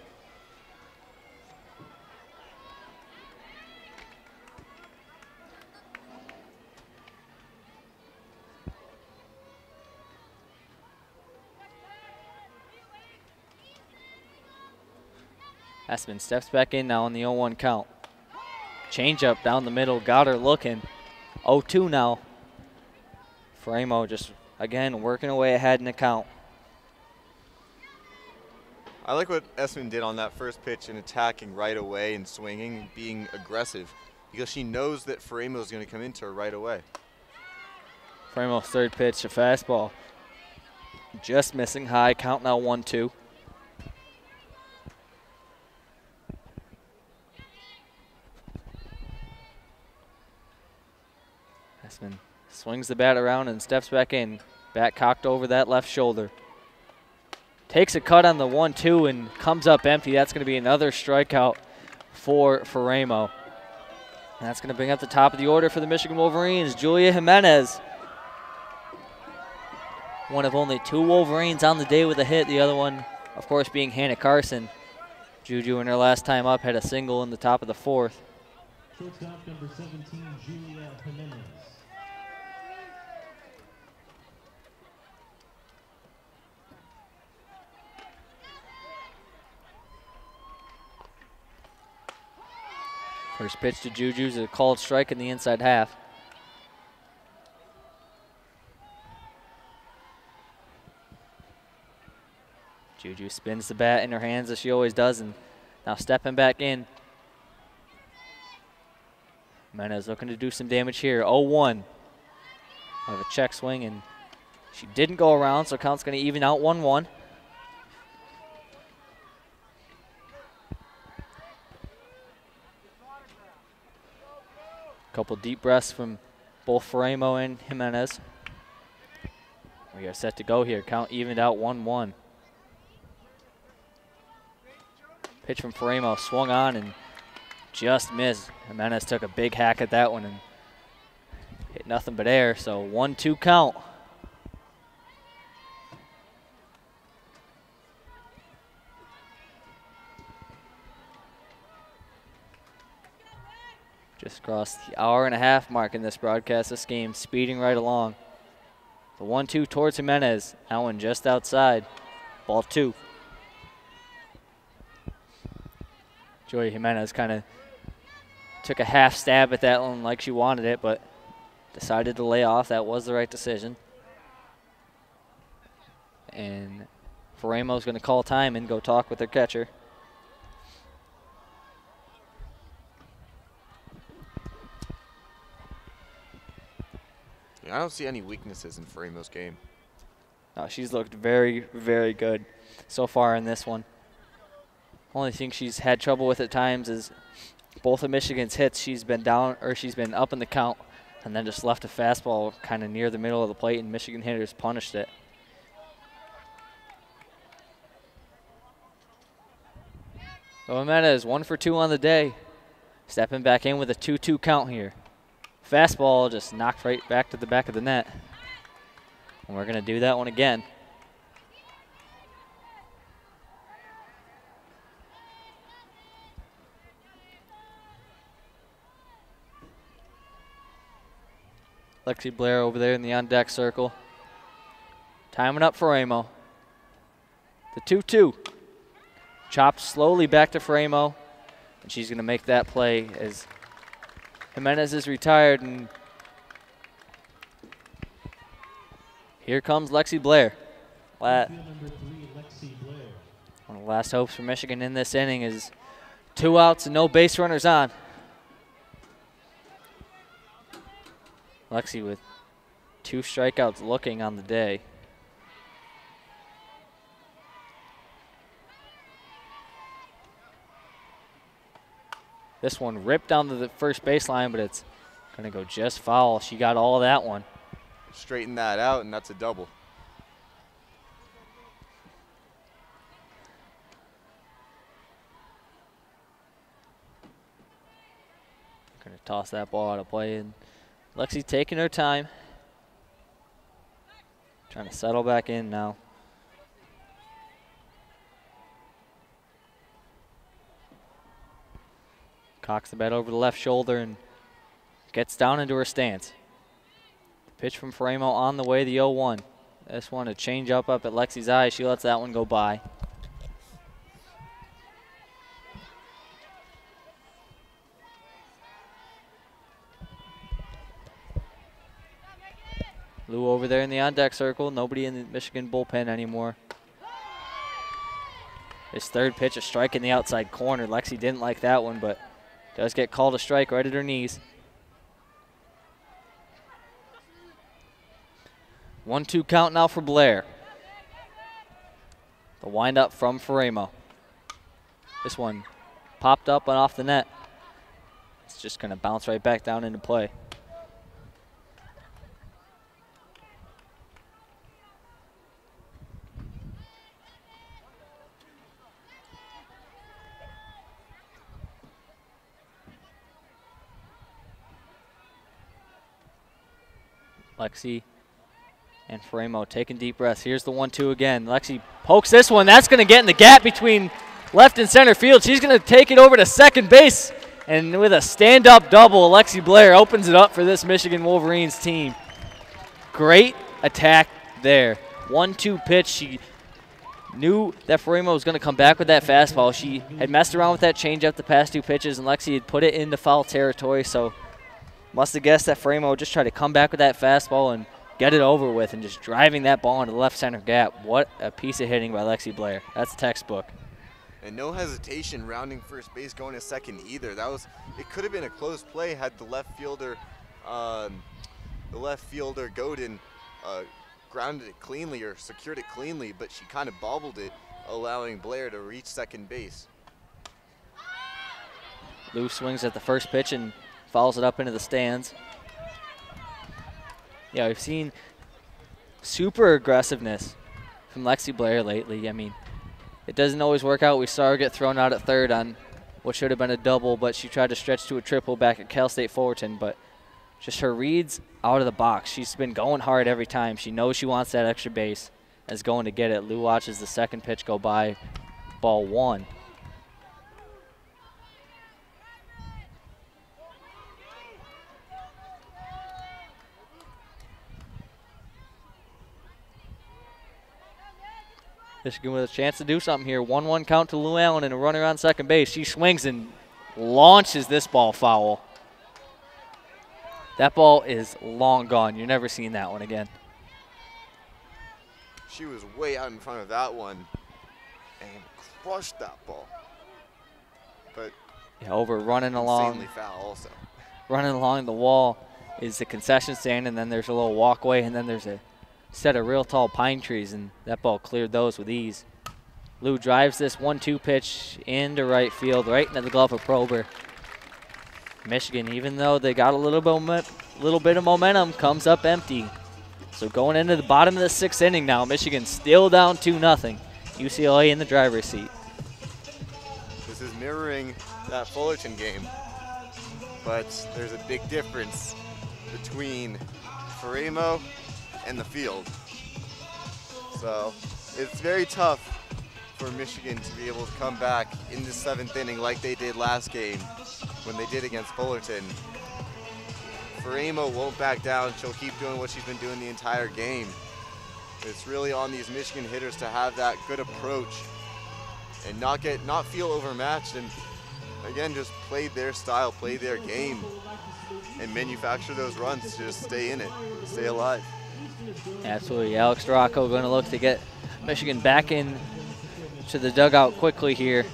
Essman steps back in now on the 0-1 count. Changeup down the middle, got her looking. 0-2 now. Faremo just, again, working away ahead in the count. I like what Essman did on that first pitch in attacking right away and swinging, being aggressive, because she knows that Faremo is going to come into her right away. Faremo's third pitch, a fastball. Just missing high, count now 1-2. Essman swings the bat around and steps back in. Bat cocked over that left shoulder. Takes a cut on the 1-2 and comes up empty. That's going to be another strikeout for Faremo. And that's going to bring up the top of the order for the Michigan Wolverines, Julia Jimenez. One of only 2 Wolverines on the day with a hit. The other one, of course, being Hannah Carson. Juju in her last time up had a single in the top of the 4th. Shortstop number 17, Julia Jimenez. First pitch to Juju's a called strike in the inside half. Juju spins the bat in her hands as she always does, and now stepping back in. Jimenez looking to do some damage here. 0-1. Have a check swing, and she didn't go around, so count's going to even out 1-1. Couple deep breaths from both Faremo and Jimenez. We are set to go here. Count evened out 1-1. Pitch from Faremo, swung on and just missed. Jimenez took a big hack at that one and hit nothing but air, so 1-2 count. Just crossed the hour-and-a-half mark in this broadcast. This game speeding right along. The 1-2 towards Jimenez. That one just outside. Ball 2. Julia Jimenez kind of took a half stab at that one like she wanted it, but decided to lay off. That was the right decision. And Faremo's going to call time and go talk with their catcher. I don't see any weaknesses in Faremo's game. No, she's looked very, very good so far in this one. Only thing she's had trouble with at times is both of Michigan's hits. She's been down, or she's been up in the count, and then just left a fastball kind of near the middle of the plate, and Michigan hitters punished it. So Jimenez 1 for 2 on the day. Stepping back in with a 2-2 count here. Fastball just knocked right back to the back of the net. And we're going to do that one again. Lexi Blair over there in the on-deck circle. Timing up Faremo. The 2-2. Chopped slowly back to Faremo. And she's going to make that play as Jimenez is retired, and here comes Lexi Blair. One of the last hopes for Michigan in this inning is 2 outs and no base runners on. Lexi with 2 strikeouts looking on the day. This one ripped down to the first baseline, but it's going to go just foul. She got all of that one. Straighten that out, and that's a double. Going to toss that ball out of play, and Lexi taking her time. Trying to settle back in now. Cocks the bat over the left shoulder and gets down into her stance. Pitch from Faremo on the way, the 0-1. This one a change up at Lexi's eye. She lets that one go by. Lou over there in the on-deck circle. Nobody in the Michigan bullpen anymore. This third pitch, a strike in the outside corner. Lexi didn't like that one, but does get called a strike right at her knees. 1-2 count now for Blair. The windup from Faremo. This one popped up and off the net. It's just going to bounce right back down into play. Lexi and Faremo taking deep breaths. Here's the 1-2 again. Lexi pokes this one. That's going to get in the gap between left and center field. She's going to take it over to second base. And with a stand-up double, Lexi Blair opens it up for this Michigan Wolverines team. Great attack there. 1-2 pitch. She knew that Faremo was going to come back with that fastball. She had messed around with that changeup the past 2 pitches, and Lexi had put it into foul territory, so must have guessed that Faremo would just try to come back with that fastball and get it over with, and just driving that ball into the left center gap. What a piece of hitting by Lexi Blair. That's textbook. And no hesitation rounding first base, going to second either. That was, it could have been a close play had the left fielder Godin grounded it cleanly or secured it cleanly, but she kind of bobbled it, allowing Blair to reach second base. Lou swings at the first pitch and fouls it up into the stands. Yeah, we've seen super aggressiveness from Lexi Blair lately. I mean, it doesn't always work out. We saw her get thrown out at third on what should have been a double, but she tried to stretch to a triple back at Cal State Fullerton. But just her reads out of the box. She's been going hard every time. She knows she wants that extra base and is going to get it. Lou watches the second pitch go by, ball 1. Michigan with a chance to do something here. 1-1 count to Lou Allen and a runner on second base. She swings and launches this ball foul. That ball is long gone. You're never seeing that one again. She was way out in front of that one and crushed that ball. But yeah, over running along. Insanely foul also. Running along the wall is the concession stand, and then there's a little walkway, and then there's a set of real tall pine trees, and that ball cleared those with ease. Lou drives this 1-2 pitch into right field, right into the glove of Prober. Michigan, even though they got a little bit of momentum, comes up empty. So going into the bottom of the 6th inning now, Michigan still down 2-0. UCLA in the driver's seat. This is mirroring that Fullerton game, but there's a big difference between Faremo and the field. So it's very tough for Michigan to be able to come back in the 7th inning like they did last game when they did against Fullerton. Faremo won't back down. She'll keep doing what she's been doing the entire game. It's really on these Michigan hitters to have that good approach and not feel overmatched, and again, just play their style, play their game, and manufacture those runs to just stay in it, stay alive. Absolutely. Alex Dorocco going to look to get Michigan back in to the dugout quickly here.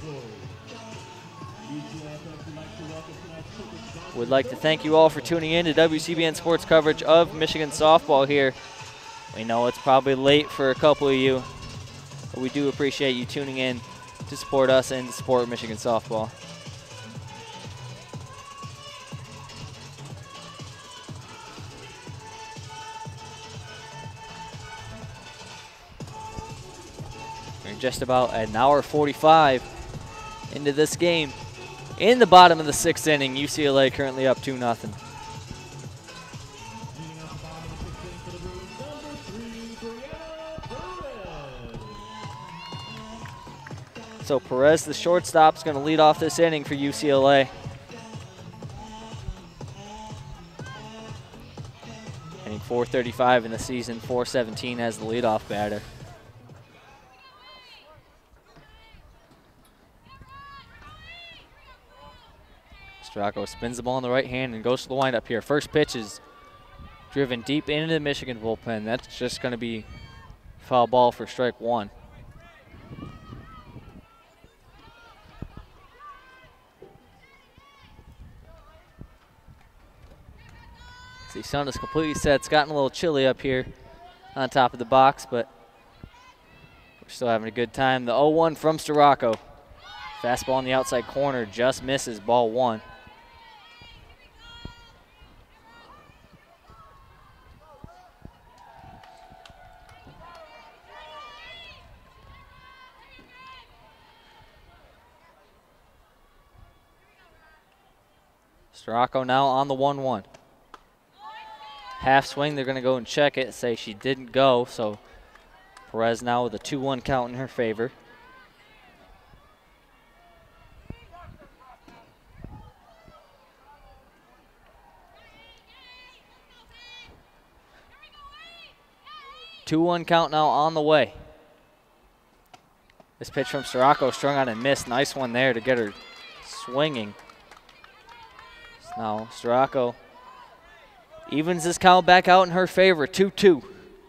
Would like to thank you all for tuning in to WCBN Sports coverage of Michigan softball here. We know it's probably late for a couple of you, but we do appreciate you tuning in to support us and to support Michigan softball. just about an hour 45 into this game. In the bottom of the 6th inning, UCLA currently up 2-0. Leading out the bottom of the 6th inning for the Bruins, number 3, Perez. So Perez, the shortstop, is going to lead off this inning for UCLA. Hitting .435 in the season, .417 as the leadoff batter. Stracco spins the ball in the right hand and goes to the windup here. First pitch is driven deep into the Michigan bullpen. That's just going to be foul ball for strike 1. See, sun is completely set. It's gotten a little chilly up here on top of the box, but we're still having a good time. The 0-1 from Stracco. Fastball in the outside corner just misses, ball 1. Stracco now on the 1-1. Half swing, they're going to go and check it, say she didn't go, so Perez now with a 2-1 count in her favor. Two-1 count now on the way. This pitch from Stracco strung on and missed. Nice one there to get her swinging. Now Stracco evens this count back out in her favor, 2-2.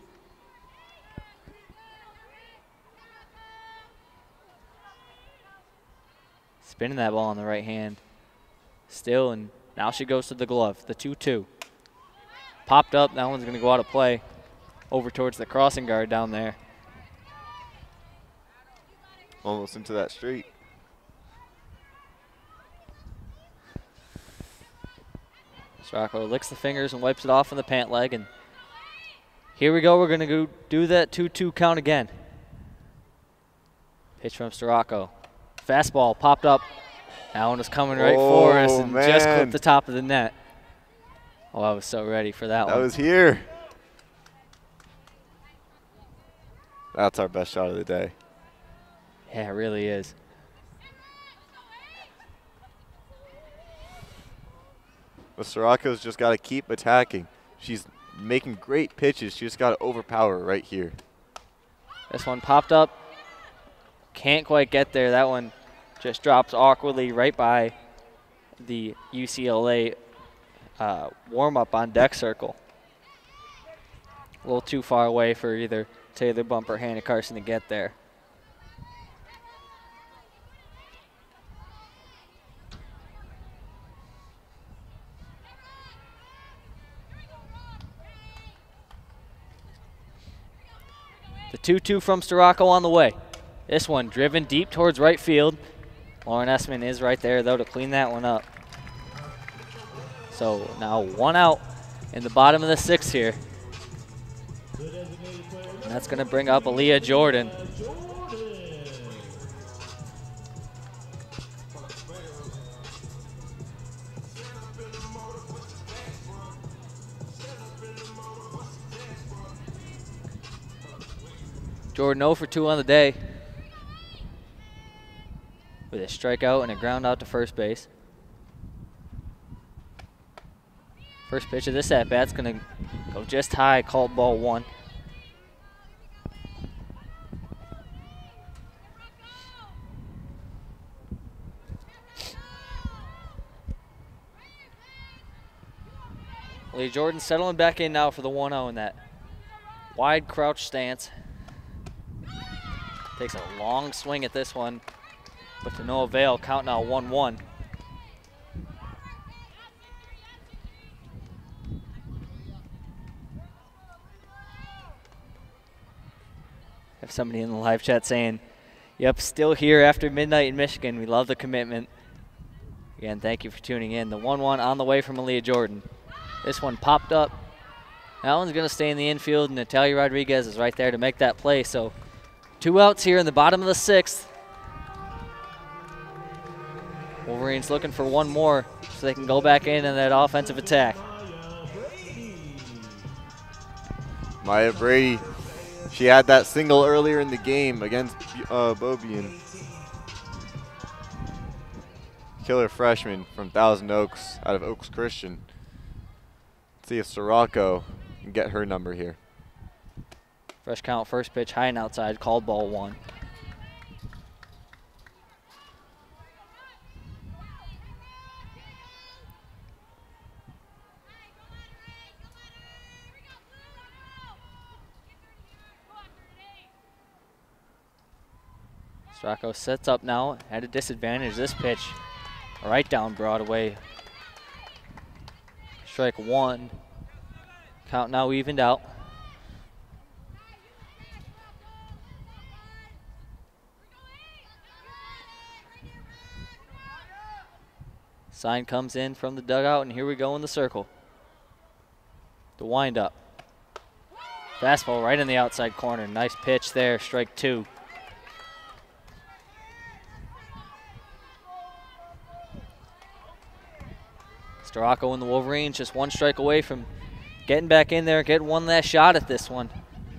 Spinning that ball on the right hand. Still, and now she goes to the glove, the 2-2. Popped up, that one's going to go out of play over towards the crossing guard down there. Almost into that street. Stracco licks the fingers and wipes it off in the pant leg, and here we go. We're going to go do that 2-2 count again. Pitch from Stracco. Fastball popped up. That one was coming right for us and just clipped the top of the net. Oh, I was so ready for that one. That was here. That's our best shot of the day. Yeah, it really is. But Stracco's just got to keep attacking. She's making great pitches. She just got to overpower right here. This one popped up. Can't quite get there. That one just drops awkwardly right by the UCLA warm-up on deck circle. A little too far away for either Taylor Bump or Hannah Carson to get there. The 2-2 from Stracco on the way. This one driven deep towards right field. Lauren Essman is right there, though, to clean that one up. So now 1 out in the bottom of the 6th here. And that's going to bring up Aaliyah Jordan. Jordan 0 for 2 on the day with a strikeout and a ground out to first base. First pitch of this at-bat's going to go just high, called ball 1. Lee Jordan settling back in now for the 1-0 in that wide crouch stance. Takes a long swing at this one, but to no avail. Count now 1-1. Have somebody in the live chat saying, yep, still here after midnight in Michigan. We love the commitment. Again, thank you for tuning in. The 1-1 on the way from Aaliyah Jordan. This one popped up. That one's going to stay in the infield, and Natalia Rodriguez is right there to make that play. So 2 outs here in the bottom of the 6th. Wolverines looking for one more so they can go back in that offensive attack. Maya Brady, she had that single earlier in the game against Bobian. Killer freshman from Thousand Oaks out of Oaks Christian. Let's see if Sirocco can get her number here. Fresh count, first pitch, high and outside, called ball 1. Sirocco sets up now at a disadvantage. This pitch right down Broadway. Strike 1. Count now evened out. Sign comes in from the dugout, and here we go in the circle. The windup. Fastball right in the outside corner. Nice pitch there, strike 2. Sirocco and the Wolverines just 1 strike away from getting back in there, getting one last shot at this one.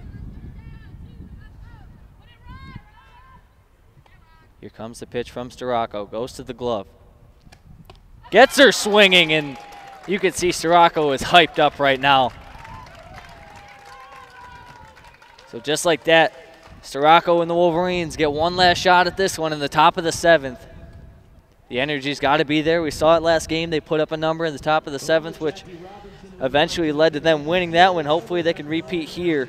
Here comes the pitch from Sirocco, goes to the glove. Gets her swinging, and you can see Sirocco is hyped up right now. So just like that, Sirocco and the Wolverines get one last shot at this one in the top of the 7th. The energy's got to be there. We saw it last game. They put up a number in the top of the 7th, which eventually led to them winning that one. Hopefully they can repeat here.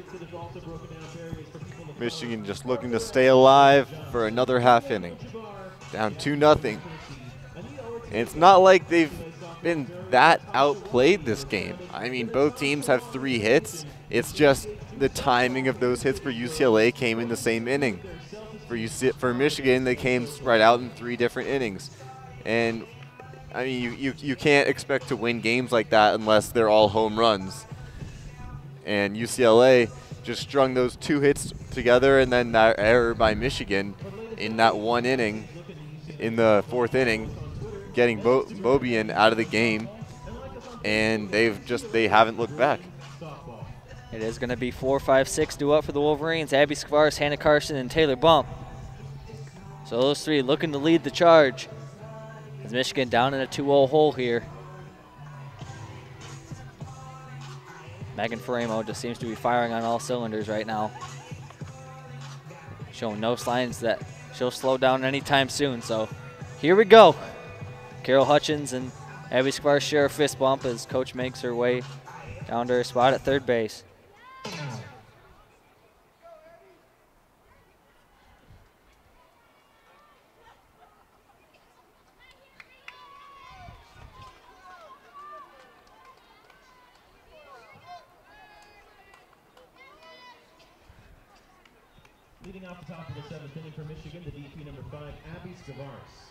Michigan just looking to stay alive for another half inning. Down 2-0. And it's not like they've been that outplayed this game. I mean, both teams have 3 hits. It's just the timing of those hits for UCLA came in the same inning. For Michigan, they came spread out in 3 different innings. And I mean, you can't expect to win games like that unless they're all home runs. And UCLA just strung those 2 hits together, and then that error by Michigan in that 1 inning, in the 4th inning, getting Bobian out of the game, and they haven't looked back. It is going to be 4, 5, 6 due up for the Wolverines. Abby Skvaris, Hannah Carson, and Taylor Bump. So those 3 looking to lead the charge. As Michigan down in a 2-0 hole here. Megan Faremo just seems to be firing on all cylinders right now. Showing no signs that she'll slow down anytime soon. So here we go. Carol Hutchins and Abby Skvaris share a fist bump as coach makes her way down to her spot at third base. Leading off the top of the 7th inning for Michigan, the DP number 5, Abby Skvaris.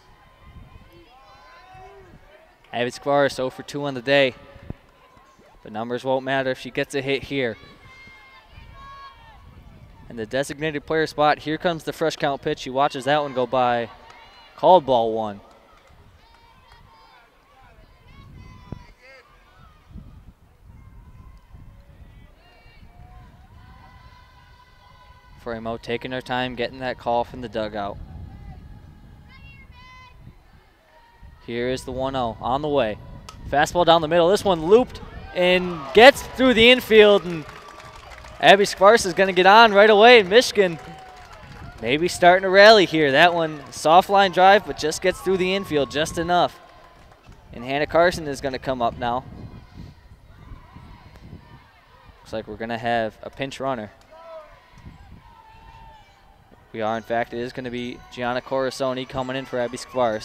Abby Skvaris 0 for 2 on the day. But numbers won't matter if she gets a hit here. And the designated player spot, here comes the fresh count pitch. She watches that one go by. Called ball 1. Faremo taking her time, getting that call from the dugout. Here is the 1-0 on the way. Fastball down the middle. This one looped and gets through the infield, and Abby Skvaris is going to get on right away. And Michigan maybe starting to rally here. That one soft line drive, but just gets through the infield just enough. And Hannah Carson is going to come up now. Looks like we're going to have a pinch runner. We are, in fact. It is going to be Gianna Corusoni coming in for Abby Skvaris.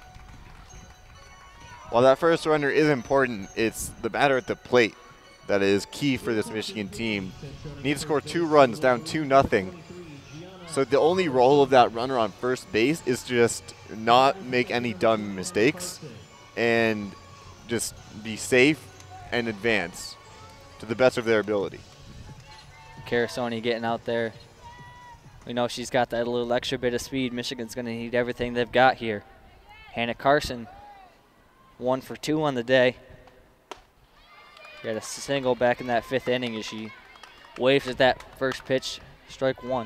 While that first runner is important, it's the batter at the plate that is key for this Michigan team. Need to score 2 runs, down 2-0. So the only role of that runner on first base is just not make any dumb mistakes and just be safe and advance to the best of their ability. Corusoni getting out there We know she's got that little extra bit of speed. Michigan's going to need everything they've got here. Hannah Carson, 1 for 2 on the day. Got a single back in that 5th inning as she waves at that first pitch, strike 1.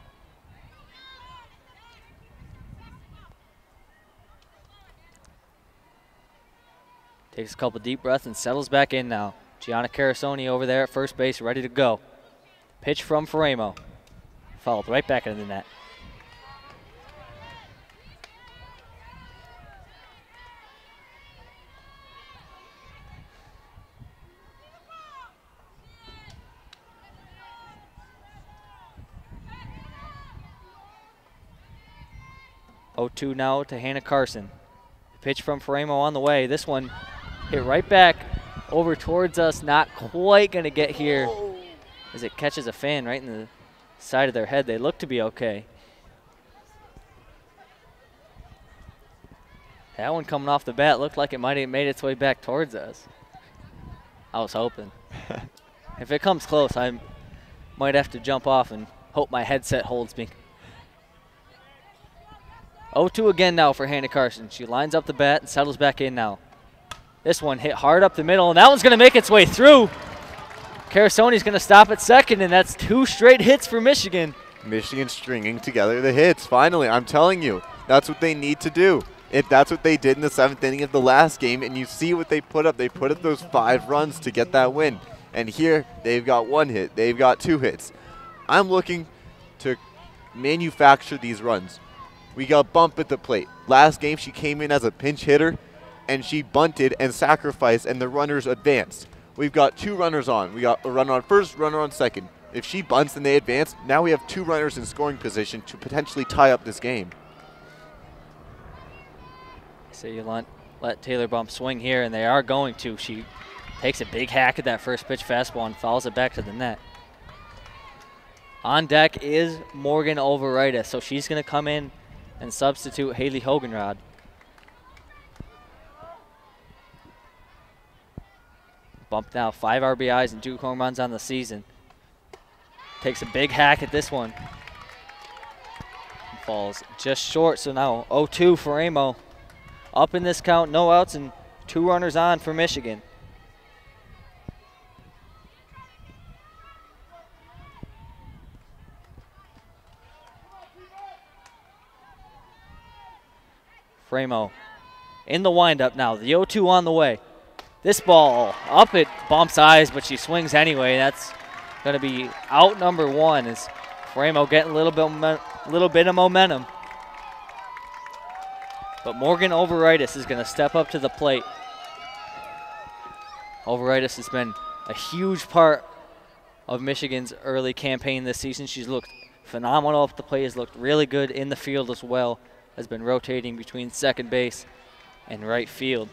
Takes a couple deep breaths and settles back in now. Gianna Carasoni over there at first base, ready to go. Pitch from Faremo. Fouled right back into the net. Oh, 2 now to Hannah Carson. Pitch from Faremo on the way. This one hit right back over towards us. Not quite going to get here as it catches a fan right in the side of their head. They look to be okay. That one coming off the bat looked like it might have made its way back towards us. I was hoping. If it comes close, I might have to jump off and hope my headset holds me. 0-2 again now for Hannah Carson. She lines up the bat and settles back in now. This one hit hard up the middle, and that one's going to make its way through. Carasoni's going to stop at second, and that's 2 straight hits for Michigan. Michigan stringing together the hits, finally. I'm telling you, that's what they need to do. If that's what they did in the 7th inning of the last game, and you see what they put up. They put up those 5 runs to get that win. And here, they've got 1 hit. They've got 2 hits. I'm looking to manufacture these runs. We got bump at the plate. Last game, she came in as a pinch hitter, and she bunted and sacrificed, and the runners advanced. We've got 2 runners on. We got a runner on first, runner on second. If she bunts and they advance, now we have 2 runners in scoring position to potentially tie up this game. So you let Taylor Bump swing here, and they are going to. She takes a big hack at that first pitch fastball and fouls it back to the net. On deck is Morgan Overitis, so she's going to come in and substitute Haley Hoganrod. Bump now, 5 RBIs and 2 home runs on the season. Takes a big hack at this one. Falls just short, so now 0-2 for Amo. Up in this count, no outs and 2 runners on for Michigan. Framo in the windup now. The 0-2 on the way. This ball up at Bump's eyes, but she swings anyway. That's going to be out number 1 as Framo getting a little bit of momentum. But Morgan Overitis is going to step up to the plate. Overitis has been a huge part of Michigan's early campaign this season. She's looked phenomenal up the plate, has looked really good in the field as well. Has been rotating between second base and right field.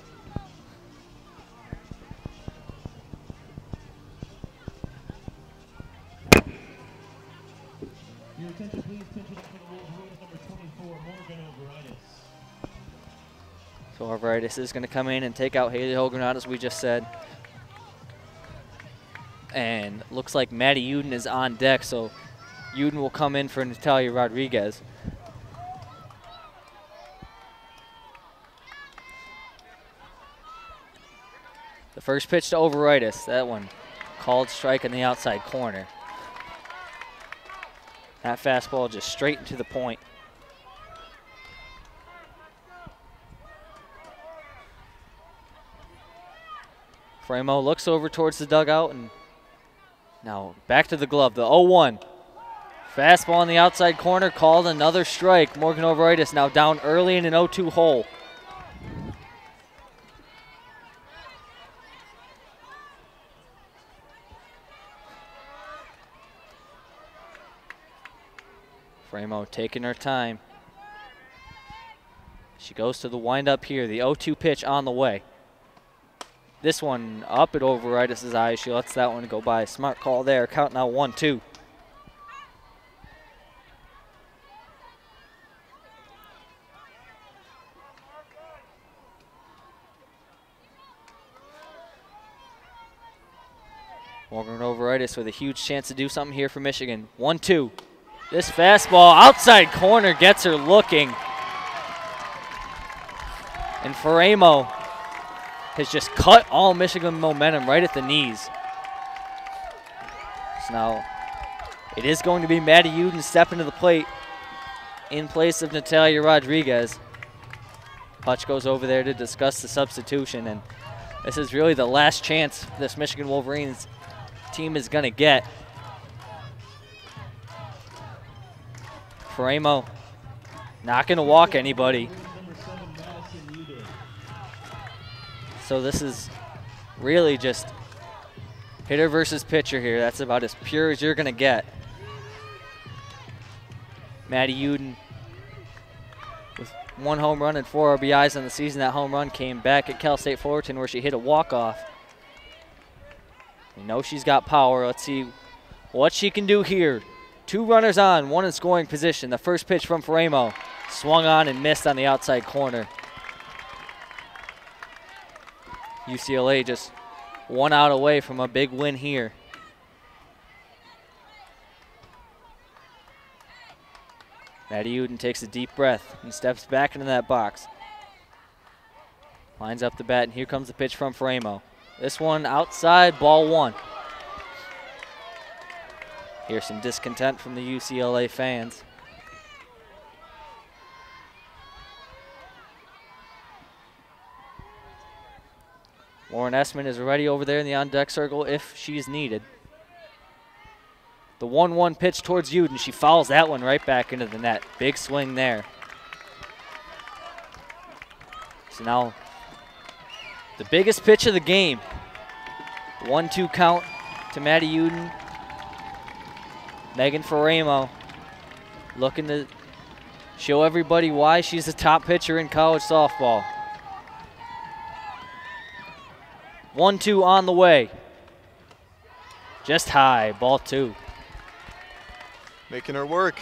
Your attention, please. Attention for the Wolverines, number 24, Morgan Overitis. So Overitis is going to come in and take out Haley Hoganrod, as we just said. And looks like Maddie Uden is on deck, so Uden will come in for Natalia Rodriguez. The first pitch to Overitis, that one called strike in the outside corner. That fastball just straight into the point. Framo looks over towards the dugout and now back to the glove, the 0-1. Fastball in the outside corner, called another strike. Morgan Overitis now down early in an 0-2 hole. Framo taking her time. She goes to the windup here. The 0-2 pitch on the way. This one up at Overitis' eyes. She lets that one go by. Smart call there. Count now 1-2. Morgan Overitis with a huge chance to do something here for Michigan. 1-2. This fastball outside corner gets her looking. And Faremo has just cut all Michigan momentum right at the knees. So now it is going to be Maddie Uden stepping to the plate in place of Natalia Rodriguez. Hutch goes over there to discuss the substitution, and this is really the last chance this Michigan Wolverines team is going to get. Faremo not going to walk anybody. So this is really just hitter versus pitcher here. That's about as pure as you're going to get. Maddie Uden with 1 home run and 4 RBIs on the season. That home run came back at Cal State Fullerton where she hit a walk-off. We know she's got power. Let's see what she can do here. 2 runners on, 1 in scoring position. The first pitch from Faremo swung on and missed on the outside corner. UCLA just 1 out away from a big win here. Maddie Uden takes a deep breath and steps back into that box. Lines up the bat, and here comes the pitch from Faremo. This one outside, ball 1. Here's some discontent from the UCLA fans. Lauren Essman is ready over there in the on-deck circle if she's needed. The 1-1 pitch towards Uden. She fouls that one right back into the net. Big swing there. So now the biggest pitch of the game. 1-2 count to Maddie Uden. Megan Faremo looking to show everybody why she's the top pitcher in college softball. 1-2 on the way. Just high, ball 2. Making her work.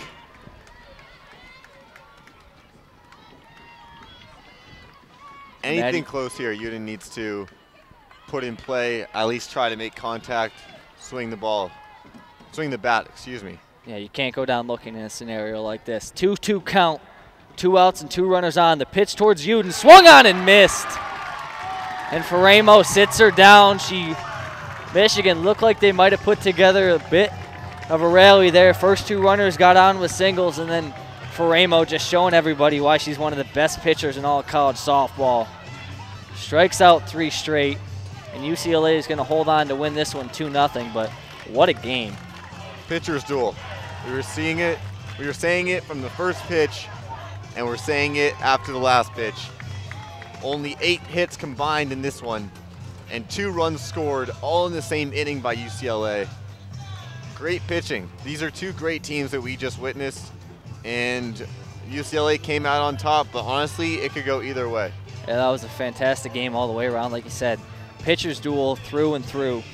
Anything close here, Uden needs to put in play, at least try to make contact, swing the ball. Swing the bat, excuse me. Yeah, you can't go down looking in a scenario like this. 2-2 count, 2 outs and 2 runners on. The pitch towards Uden, swung on and missed. And Faremo sits her down. Michigan looked like they might have put together a bit of a rally there. First 2 runners got on with singles, and then Faremo just showing everybody why she's one of the best pitchers in all of college softball. Strikes out 3 straight, and UCLA is going to hold on to win this one 2-0, but what a game. Pitcher's duel. We were saying it from the first pitch, and we're saying it after the last pitch. Only 8 hits combined in this one, and 2 runs scored, all in the same inning by UCLA. Great pitching. These are 2 great teams that we just witnessed, and UCLA came out on top, but honestly, it could go either way. Yeah, that was a fantastic game all the way around, like you said. Pitcher's duel through and through.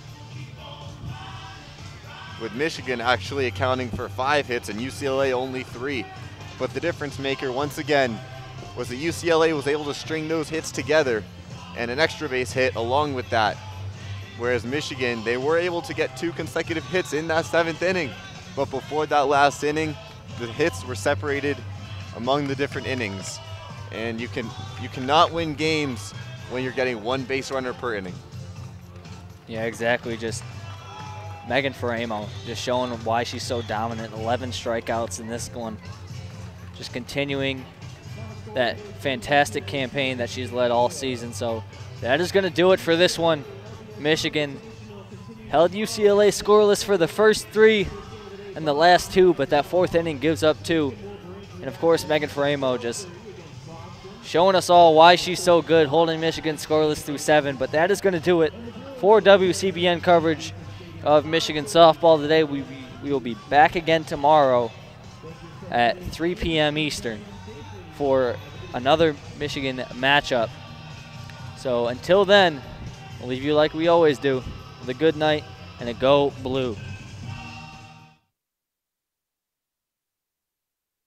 With Michigan actually accounting for 5 hits and UCLA only 3. But the difference maker, once again, was that UCLA was able to string those hits together and an extra base hit along with that. Whereas Michigan, they were able to get 2 consecutive hits in that 7th inning. But before that last inning, the hits were separated among the different innings. And you cannot win games when you're getting 1 base runner per inning. Yeah, exactly. Just Megan Faremo just showing why she's so dominant. 11 strikeouts in this one. Just continuing that fantastic campaign that she's led all season. So that is going to do it for this one. Michigan held UCLA scoreless for the first 3 and the last 2, but that 4th inning gives up 2. And of course, Megan Faremo just showing us all why she's so good, holding Michigan scoreless through 7. But that is going to do it for WCBN coverage of Michigan softball today. We will be back again tomorrow at 3 p.m. Eastern for another Michigan matchup. So until then, we'll leave you like we always do with a good night and a go blue.